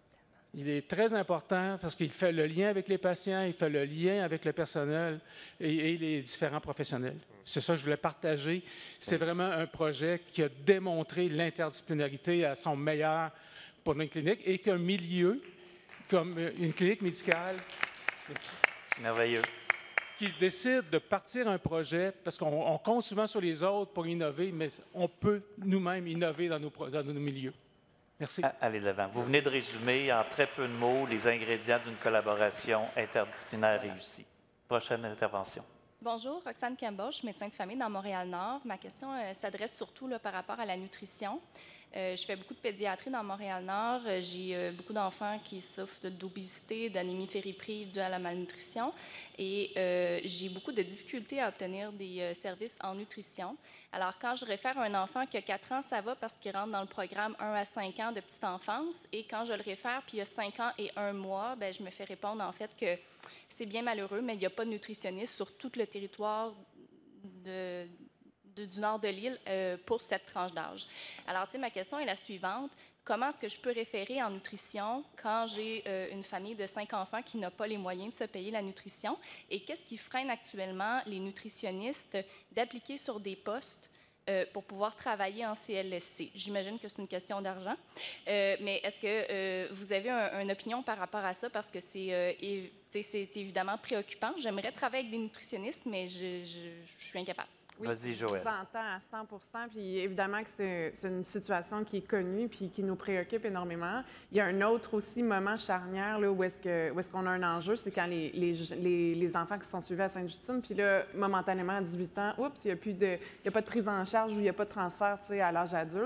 Il est très important parce qu'il fait le lien avec les patients, il fait le lien avec le personnel et, et les différents professionnels. C'est ça que je voulais partager. C'est vraiment un projet qui a démontré l'interdisciplinarité à son meilleur pour une clinique et qu'un milieu, comme une clinique médicale,
merveilleux,
qui décide de partir un projet, parce qu'on on compte souvent sur les autres pour innover, mais on peut nous-mêmes innover dans nos, dans nos milieux. Merci.
Allez de l'avant. Vous venez de résumer en très peu de mots les ingrédients d'une collaboration interdisciplinaire réussie. Prochaine intervention.
Bonjour, Roxane Campbell, je suis médecin de famille dans Montréal-Nord. Ma question euh, s'adresse surtout là, par rapport à la nutrition. Euh, je fais beaucoup de pédiatrie dans Montréal-Nord. Euh, j'ai euh, beaucoup d'enfants qui souffrent d'obésité, d'anémie fériprive due à la malnutrition. Et euh, j'ai beaucoup de difficultés à obtenir des euh, services en nutrition. Alors, quand je réfère un enfant qui a quatre ans, ça va parce qu'il rentre dans le programme un à cinq ans de petite enfance. Et quand je le réfère, puis il y a cinq ans et un mois, bien, je me fais répondre en fait que c'est bien malheureux, mais il n'y a pas de nutritionniste sur tout le territoire de... du nord de l'île euh, pour cette tranche d'âge. Alors, tu sais, ma question est la suivante. Comment est-ce que je peux référer en nutrition quand j'ai euh, une famille de cinq enfants qui n'a pas les moyens de se payer la nutrition? Et qu'est-ce qui freine actuellement les nutritionnistes d'appliquer sur des postes euh, pour pouvoir travailler en C L S C? J'imagine que c'est une question d'argent. Euh, mais est-ce que euh, vous avez un, une opinion par rapport à ça? Parce que c'est, euh, et, c'est évidemment préoccupant. J'aimerais travailler avec des nutritionnistes, mais je, je, je suis incapable.
Oui,
vas-y, Joël.
Je vous entends à cent pour cent. Puis évidemment que c'est, c'est une situation qui est connue puis qui nous préoccupe énormément. Il y a un autre aussi moment charnière là, où est-ce que, où est-ce qu'on a un enjeu, c'est quand les, les, les, les enfants qui sont suivis à Sainte-Justine, puis là, momentanément, à dix-huit ans, oups, il n'y a, plus de, il y a pas de prise en charge ou il n'y a pas de transfert tu sais, à l'âge adulte.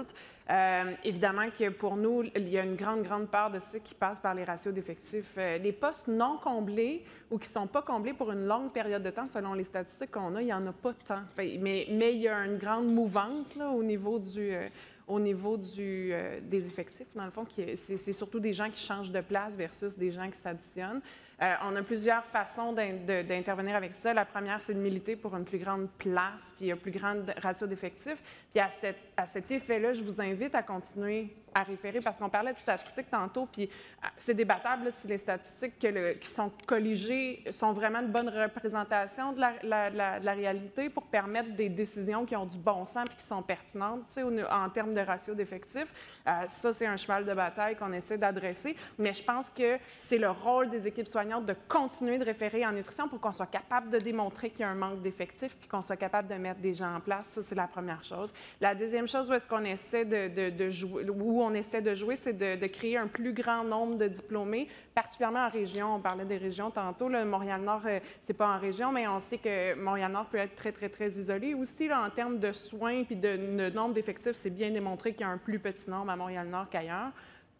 Euh, évidemment que pour nous, il y a une grande, grande part de ça qui passe par les ratios d'effectifs. Euh, les postes non comblés ou qui ne sont pas comblés pour une longue période de temps, selon les statistiques qu'on a, il n'y en a pas tant. Mais, mais il y a une grande mouvance là, au niveau du... Euh, au niveau du, euh, des effectifs, dans le fond, c'est surtout des gens qui changent de place versus des gens qui s'additionnent. Euh, on a plusieurs façons d'intervenir avec ça. La première, c'est de militer pour une plus grande place, puis un plus grand ratio d'effectifs. Puis à, cette, à cet effet-là, je vous invite à continuer à référer, parce qu'on parlait de statistiques tantôt, puis c'est débattable là, si les statistiques que le, qui sont colligées sont vraiment une bonne représentation de la, la, la, de la réalité pour permettre des décisions qui ont du bon sens puis qui sont pertinentes, tu sais, en termes de ratio d'effectifs. Euh, ça, c'est un cheval de bataille qu'on essaie d'adresser, mais je pense que c'est le rôle des équipes soignantes de continuer de référer en nutrition pour qu'on soit capable de démontrer qu'il y a un manque d'effectifs puis qu'on soit capable de mettre des gens en place. Ça, c'est la première chose. La deuxième chose où est-ce qu'on essaie de, de, de jouer, où on essaie de jouer, c'est de, de créer un plus grand nombre de diplômés, particulièrement en région. On parlait des régions tantôt. Là, Montréal-Nord, euh, c'est pas en région, mais on sait que Montréal-Nord peut être très, très, très isolé aussi. Là, en termes de soins puis de, de nombre d'effectifs, c'est bien démontré qu'il y a un plus petit nombre à Montréal-Nord qu'ailleurs.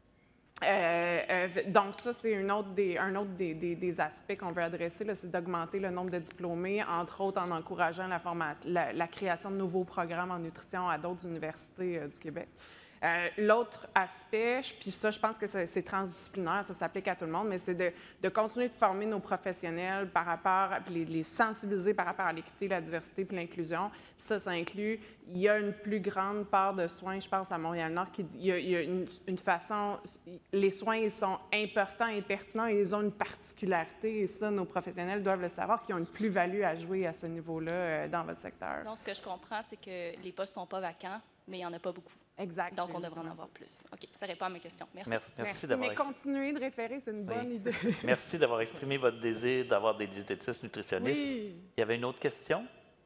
Euh, euh, donc, ça, c'est un autre des, un autre des, des, des aspects qu'on veut adresser, c'est d'augmenter le nombre de diplômés, entre autres en encourageant la, formation, la, la création de nouveaux programmes en nutrition à d'autres universités euh, du Québec. Euh, L'autre aspect, puis ça, je pense que c'est transdisciplinaire, ça s'applique à tout le monde, mais c'est de, de continuer de former nos professionnels par rapport, puis les, les sensibiliser par rapport à l'équité, la diversité puis l'inclusion. Puis ça, ça inclut, il y a une plus grande part de soins, je pense, à Montréal-Nord, il y a, il y a une, une façon, les soins, ils sont importants et pertinents et ils ont une particularité, et ça, nos professionnels doivent le savoir, qu'ils ont une plus-value à jouer à ce niveau-là euh, dans votre secteur.
Donc, ce que je comprends, c'est que les postes ne sont pas vacants, mais il n'y en a pas beaucoup.
Exact.
Donc, on devrait en avoir plus. OK, ça répond à mes questions. Merci.
Merci, merci,
merci mais continuer de référer, c'est une bonne
oui.
idée.
Merci d'avoir exprimé votre désir d'avoir des diététistes nutritionnistes.
Oui.
Il y avait une autre question?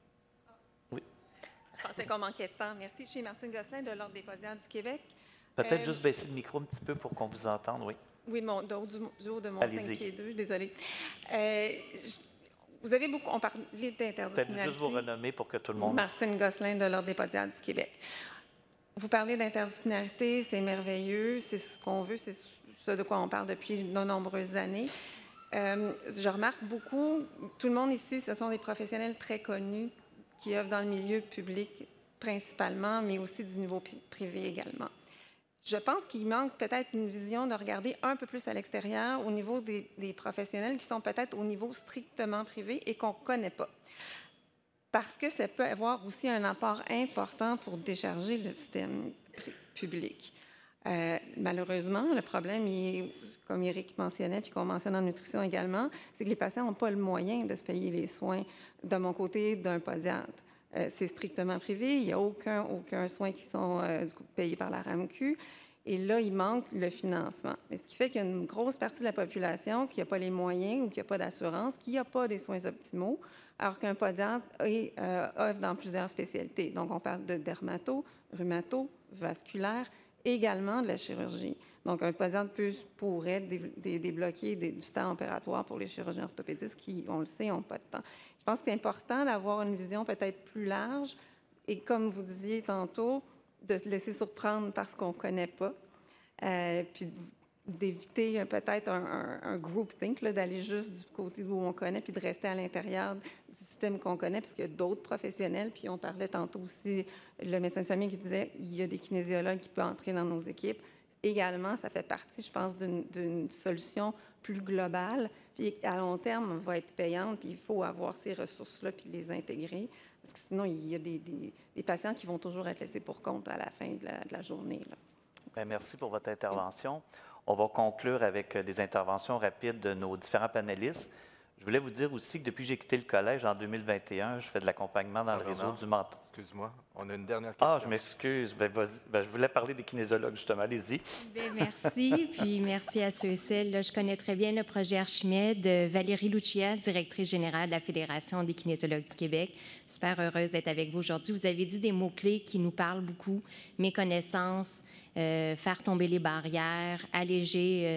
Oui.
Je pensais qu'on manquait de temps. Merci. Je suis Martine Gosselin de l'Ordre des podiatres du Québec.
Peut-être
euh,
juste baisser le micro un petit peu pour qu'on vous entende, oui.
Oui, mon, du, du haut de mon cinq pieds deux, désolée. Euh, je, vous avez beaucoup, on parlait d'interdisciplinarité.
Peut-être juste vous renommer pour que tout le monde...
Martine Gosselin de l'Ordre des podiatres du Québec. Vous parlez d'interdisciplinarité, c'est merveilleux, c'est ce qu'on veut, c'est ce de quoi on parle depuis de nombreuses années. Euh, je remarque beaucoup, tout le monde ici, ce sont des professionnels très connus qui œuvrent dans le milieu public principalement, mais aussi du niveau privé également. Je pense qu'il manque peut-être une vision de regarder un peu plus à l'extérieur au niveau des, des professionnels qui sont peut-être au niveau strictement privé et qu'on ne connaît pas. Parce que ça peut avoir aussi un apport important pour décharger le système public. Euh, malheureusement, le problème, il, comme Éric mentionnait, puis qu'on mentionne en nutrition également, c'est que les patients n'ont pas le moyen de se payer les soins de mon côté d'un podiatre. Euh, c'est strictement privé, il n'y a aucun, aucun soin qui sont euh, du coup, payés par la R A M Q. Et là, il manque le financement. Mais ce qui fait qu'il y a une grosse partie de la population qui n'a pas les moyens ou qui n'a pas d'assurance, qui n'a pas des soins optimaux, alors qu'un podiatre est, euh, œuvre dans plusieurs spécialités. Donc, on parle de dermato, rhumato, vasculaire, également de la chirurgie. Donc, un podiatre peut, pourrait dé, dé, débloquer des, du temps opératoire pour les chirurgiens orthopédistes qui, on le sait, n'ont pas de temps. Je pense que c'est important d'avoir une vision peut-être plus large et, comme vous disiez tantôt, de se laisser surprendre parce qu'on ne connaît pas, euh, puis d'éviter peut-être un, un, un groupthink, d'aller juste du côté où on connaît, puis de rester à l'intérieur du système qu'on connaît, puisqu'il y a d'autres professionnels, puis on parlait tantôt aussi, le médecin de famille qui disait il y a des kinésiologues qui peuvent entrer dans nos équipes. Également, ça fait partie, je pense, d'une solution plus globale, puis à long terme, va être payante, puis il faut avoir ces ressources-là, puis les intégrer. Parce que sinon, il y a des, des, des patients qui vont toujours être laissés pour compte à la fin de la, de la journée. Là.
Bien, merci pour votre intervention. On va conclure avec des interventions rapides de nos différents panélistes. Je voulais vous dire aussi que depuis que j'ai quitté le collège en deux mille vingt et un, je fais de l'accompagnement dans ah, le réseau non. du mentor.
Excuse-moi, on a une dernière question.
Ah, je m'excuse. Ben, ben, je voulais parler des kinésiologues, justement. Allez-y.
Bien, merci. Puis merci à ceux et celles. Là, je connais très bien le projet Archimède. Valérie Lucia, directrice générale de la Fédération des kinésiologues du Québec. Super heureuse d'être avec vous aujourd'hui. Vous avez dit des mots-clés qui nous parlent beaucoup. Méconnaissance, euh, faire tomber les barrières, alléger euh,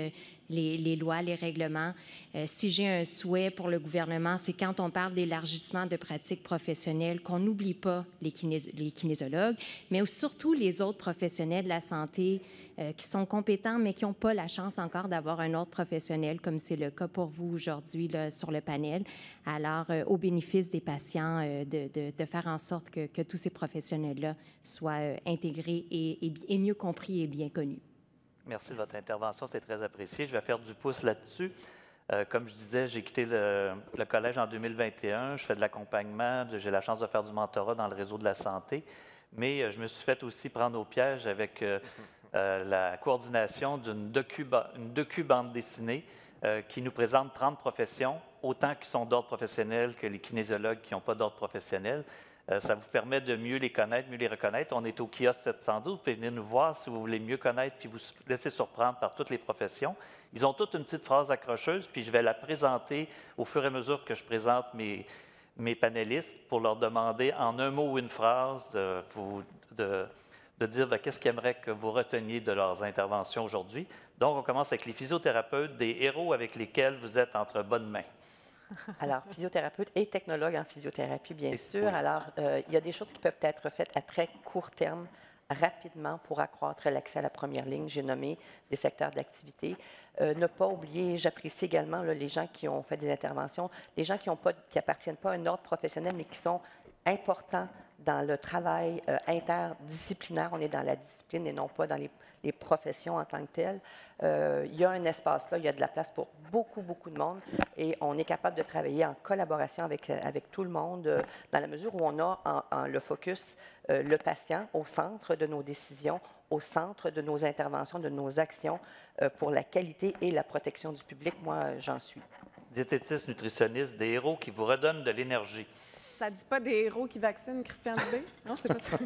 les, les lois, les règlements. Euh, si j'ai un souhait pour le gouvernement, c'est quand on parle d'élargissement de pratiques professionnelles, qu'on n'oublie pas les, kinés les kinésologues, mais surtout les autres professionnels de la santé euh, qui sont compétents, mais qui n'ont pas la chance encore d'avoir un autre professionnel, comme c'est le cas pour vous aujourd'hui là, sur le panel. Alors, euh, au bénéfice des patients, euh, de, de, de faire en sorte que, que tous ces professionnels-là soient euh, intégrés et, et, et mieux compris et bien connus.
Merci de votre intervention, c'est très apprécié. Je vais faire du pouce là-dessus. Euh, comme je disais, j'ai quitté le, le collège en deux mille vingt et un. Je fais de l'accompagnement, j'ai la chance de faire du mentorat dans le réseau de la santé. Mais euh, je me suis fait aussi prendre au piège avec euh, euh, la coordination d'une docu-bande docu dessinée euh, qui nous présente trente professions, autant qui sont d'ordre professionnel que les kinésiologues qui n'ont pas d'ordre professionnel. Euh, ça vous permet de mieux les connaître, mieux les reconnaître. On est au kiosque sept cent douze. Vous pouvez venir nous voir si vous voulez mieux connaître puis vous laisser surprendre par toutes les professions. Ils ont toutes une petite phrase accrocheuse, puis je vais la présenter au fur et à mesure que je présente mes, mes panélistes pour leur demander en un mot ou une phrase de, vous, de, de dire qu'est-ce qu'ils aimeraient que vous reteniez de leurs interventions aujourd'hui. Donc, on commence avec les physiothérapeutes, des héros avec lesquels vous êtes entre bonnes mains.
Alors, physiothérapeute et technologue en physiothérapie, bien
Et,
sûr.
oui.
Alors, euh, il y a des choses qui peuvent être faites à très court terme, rapidement, pour accroître l'accès à la première ligne. J'ai nommé des secteurs d'activité. Euh, ne pas oublier, j'apprécie également là, les gens qui ont fait des interventions, les gens qui n'appartiennent pas à un ordre professionnel, mais qui sont importants dans le travail euh, interdisciplinaire. On est dans la discipline et non pas dans les, les professions en tant que telles. Euh, il y a un espace là, il y a de la place pour beaucoup, beaucoup de monde et on est capable de travailler en collaboration avec, avec tout le monde euh, dans la mesure où on a en, en le focus euh, le patient au centre de nos décisions, au centre de nos interventions, de nos actions euh, pour la qualité et la protection du public. Moi, j'en suis.
Diététistes, nutritionnistes, des héros qui vous redonnent de l'énergie.
Ça ne dit pas des héros qui vaccinent Christian Dubé? Non, c'est pas ça.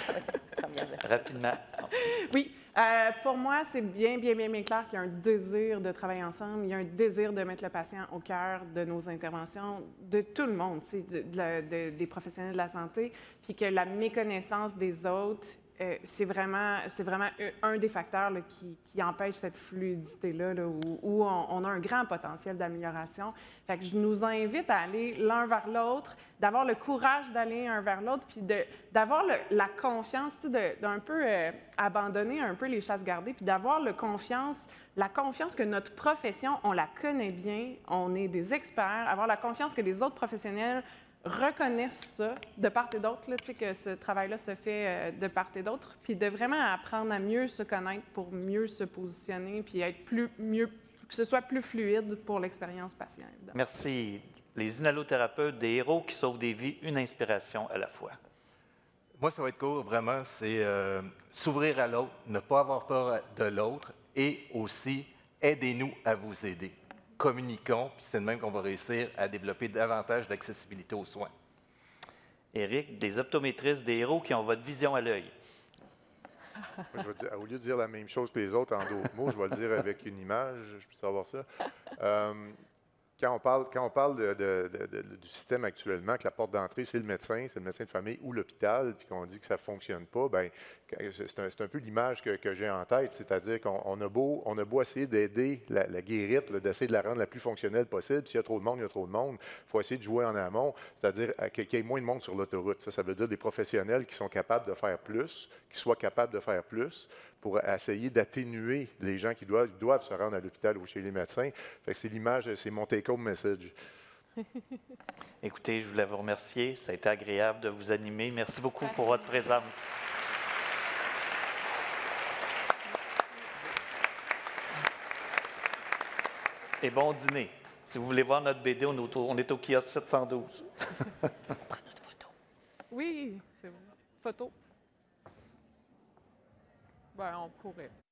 Rapidement.
Oui. Euh, pour moi, c'est bien, bien, bien, bien clair qu'il y a un désir de travailler ensemble. Il y a un désir de mettre le patient au cœur de nos interventions, de tout le monde, de, de, de, des professionnels de la santé, puis que la méconnaissance des autres, euh, c'est vraiment, c'est vraiment un des facteurs là, qui, qui empêche cette fluidité-là, là, où, où on, on a un grand potentiel d'amélioration. Fait que je nous invite à aller l'un vers l'autre, d'avoir le courage d'aller un vers l'autre, puis d'avoir la confiance, d'un peu euh, abandonner un peu les chasses gardées, puis d'avoir le confiance, la confiance que notre profession, on la connaît bien, on est des experts, avoir la confiance que les autres professionnels reconnaissent ça de part et d'autre, que ce travail-là se fait euh, de part et d'autre, puis de vraiment apprendre à mieux se connaître pour mieux se positionner, puis être plus, mieux, que ce soit plus fluide pour l'expérience patient. Évidemment.
Merci. Les inhalothérapeutes, des héros qui sauvent des vies, une inspiration à la fois.
Moi, ça va être court, vraiment, c'est euh, s'ouvrir à l'autre, ne pas avoir peur de l'autre et aussi aidez-nous à vous aider. Communiquons, puis c'est de même qu'on va réussir à développer davantage d'accessibilité aux soins.
Éric, des optométristes, des héros qui ont votre vision à l'œil.
Je vais dire, au lieu de dire la même chose que les autres en d'autres mots, je vais le dire avec une image. Je peux savoir ça. Euh, Quand on parle, quand on parle de, de, de, de, du système actuellement, que la porte d'entrée, c'est le médecin, c'est le médecin de famille ou l'hôpital, puis qu'on dit que ça ne fonctionne pas, bien, c'est un, un peu l'image que, que j'ai en tête, c'est-à-dire qu'on on a, beau, on a beau essayer d'aider la, la guérite, d'essayer de la rendre la plus fonctionnelle possible. S'il y a trop de monde, il y a trop de monde. Il faut essayer de jouer en amont, c'est-à-dire qu'il y ait moins de monde sur l'autoroute. Ça, ça veut dire des professionnels qui sont capables de faire plus, qui soient capables de faire plus, pour essayer d'atténuer les gens qui doivent, doivent se rendre à l'hôpital ou chez les médecins. C'est l'image, c'est mon take-home message.
Écoutez, je voulais vous remercier. Ça a été agréable de vous animer. Merci beaucoup pour votre présence. Et bon dîner. Si vous voulez voir notre B D, on est au, on est au kiosque sept cent douze.
On prend notre photo.
Oui, c'est bon. Photo. Ben, on pourrait.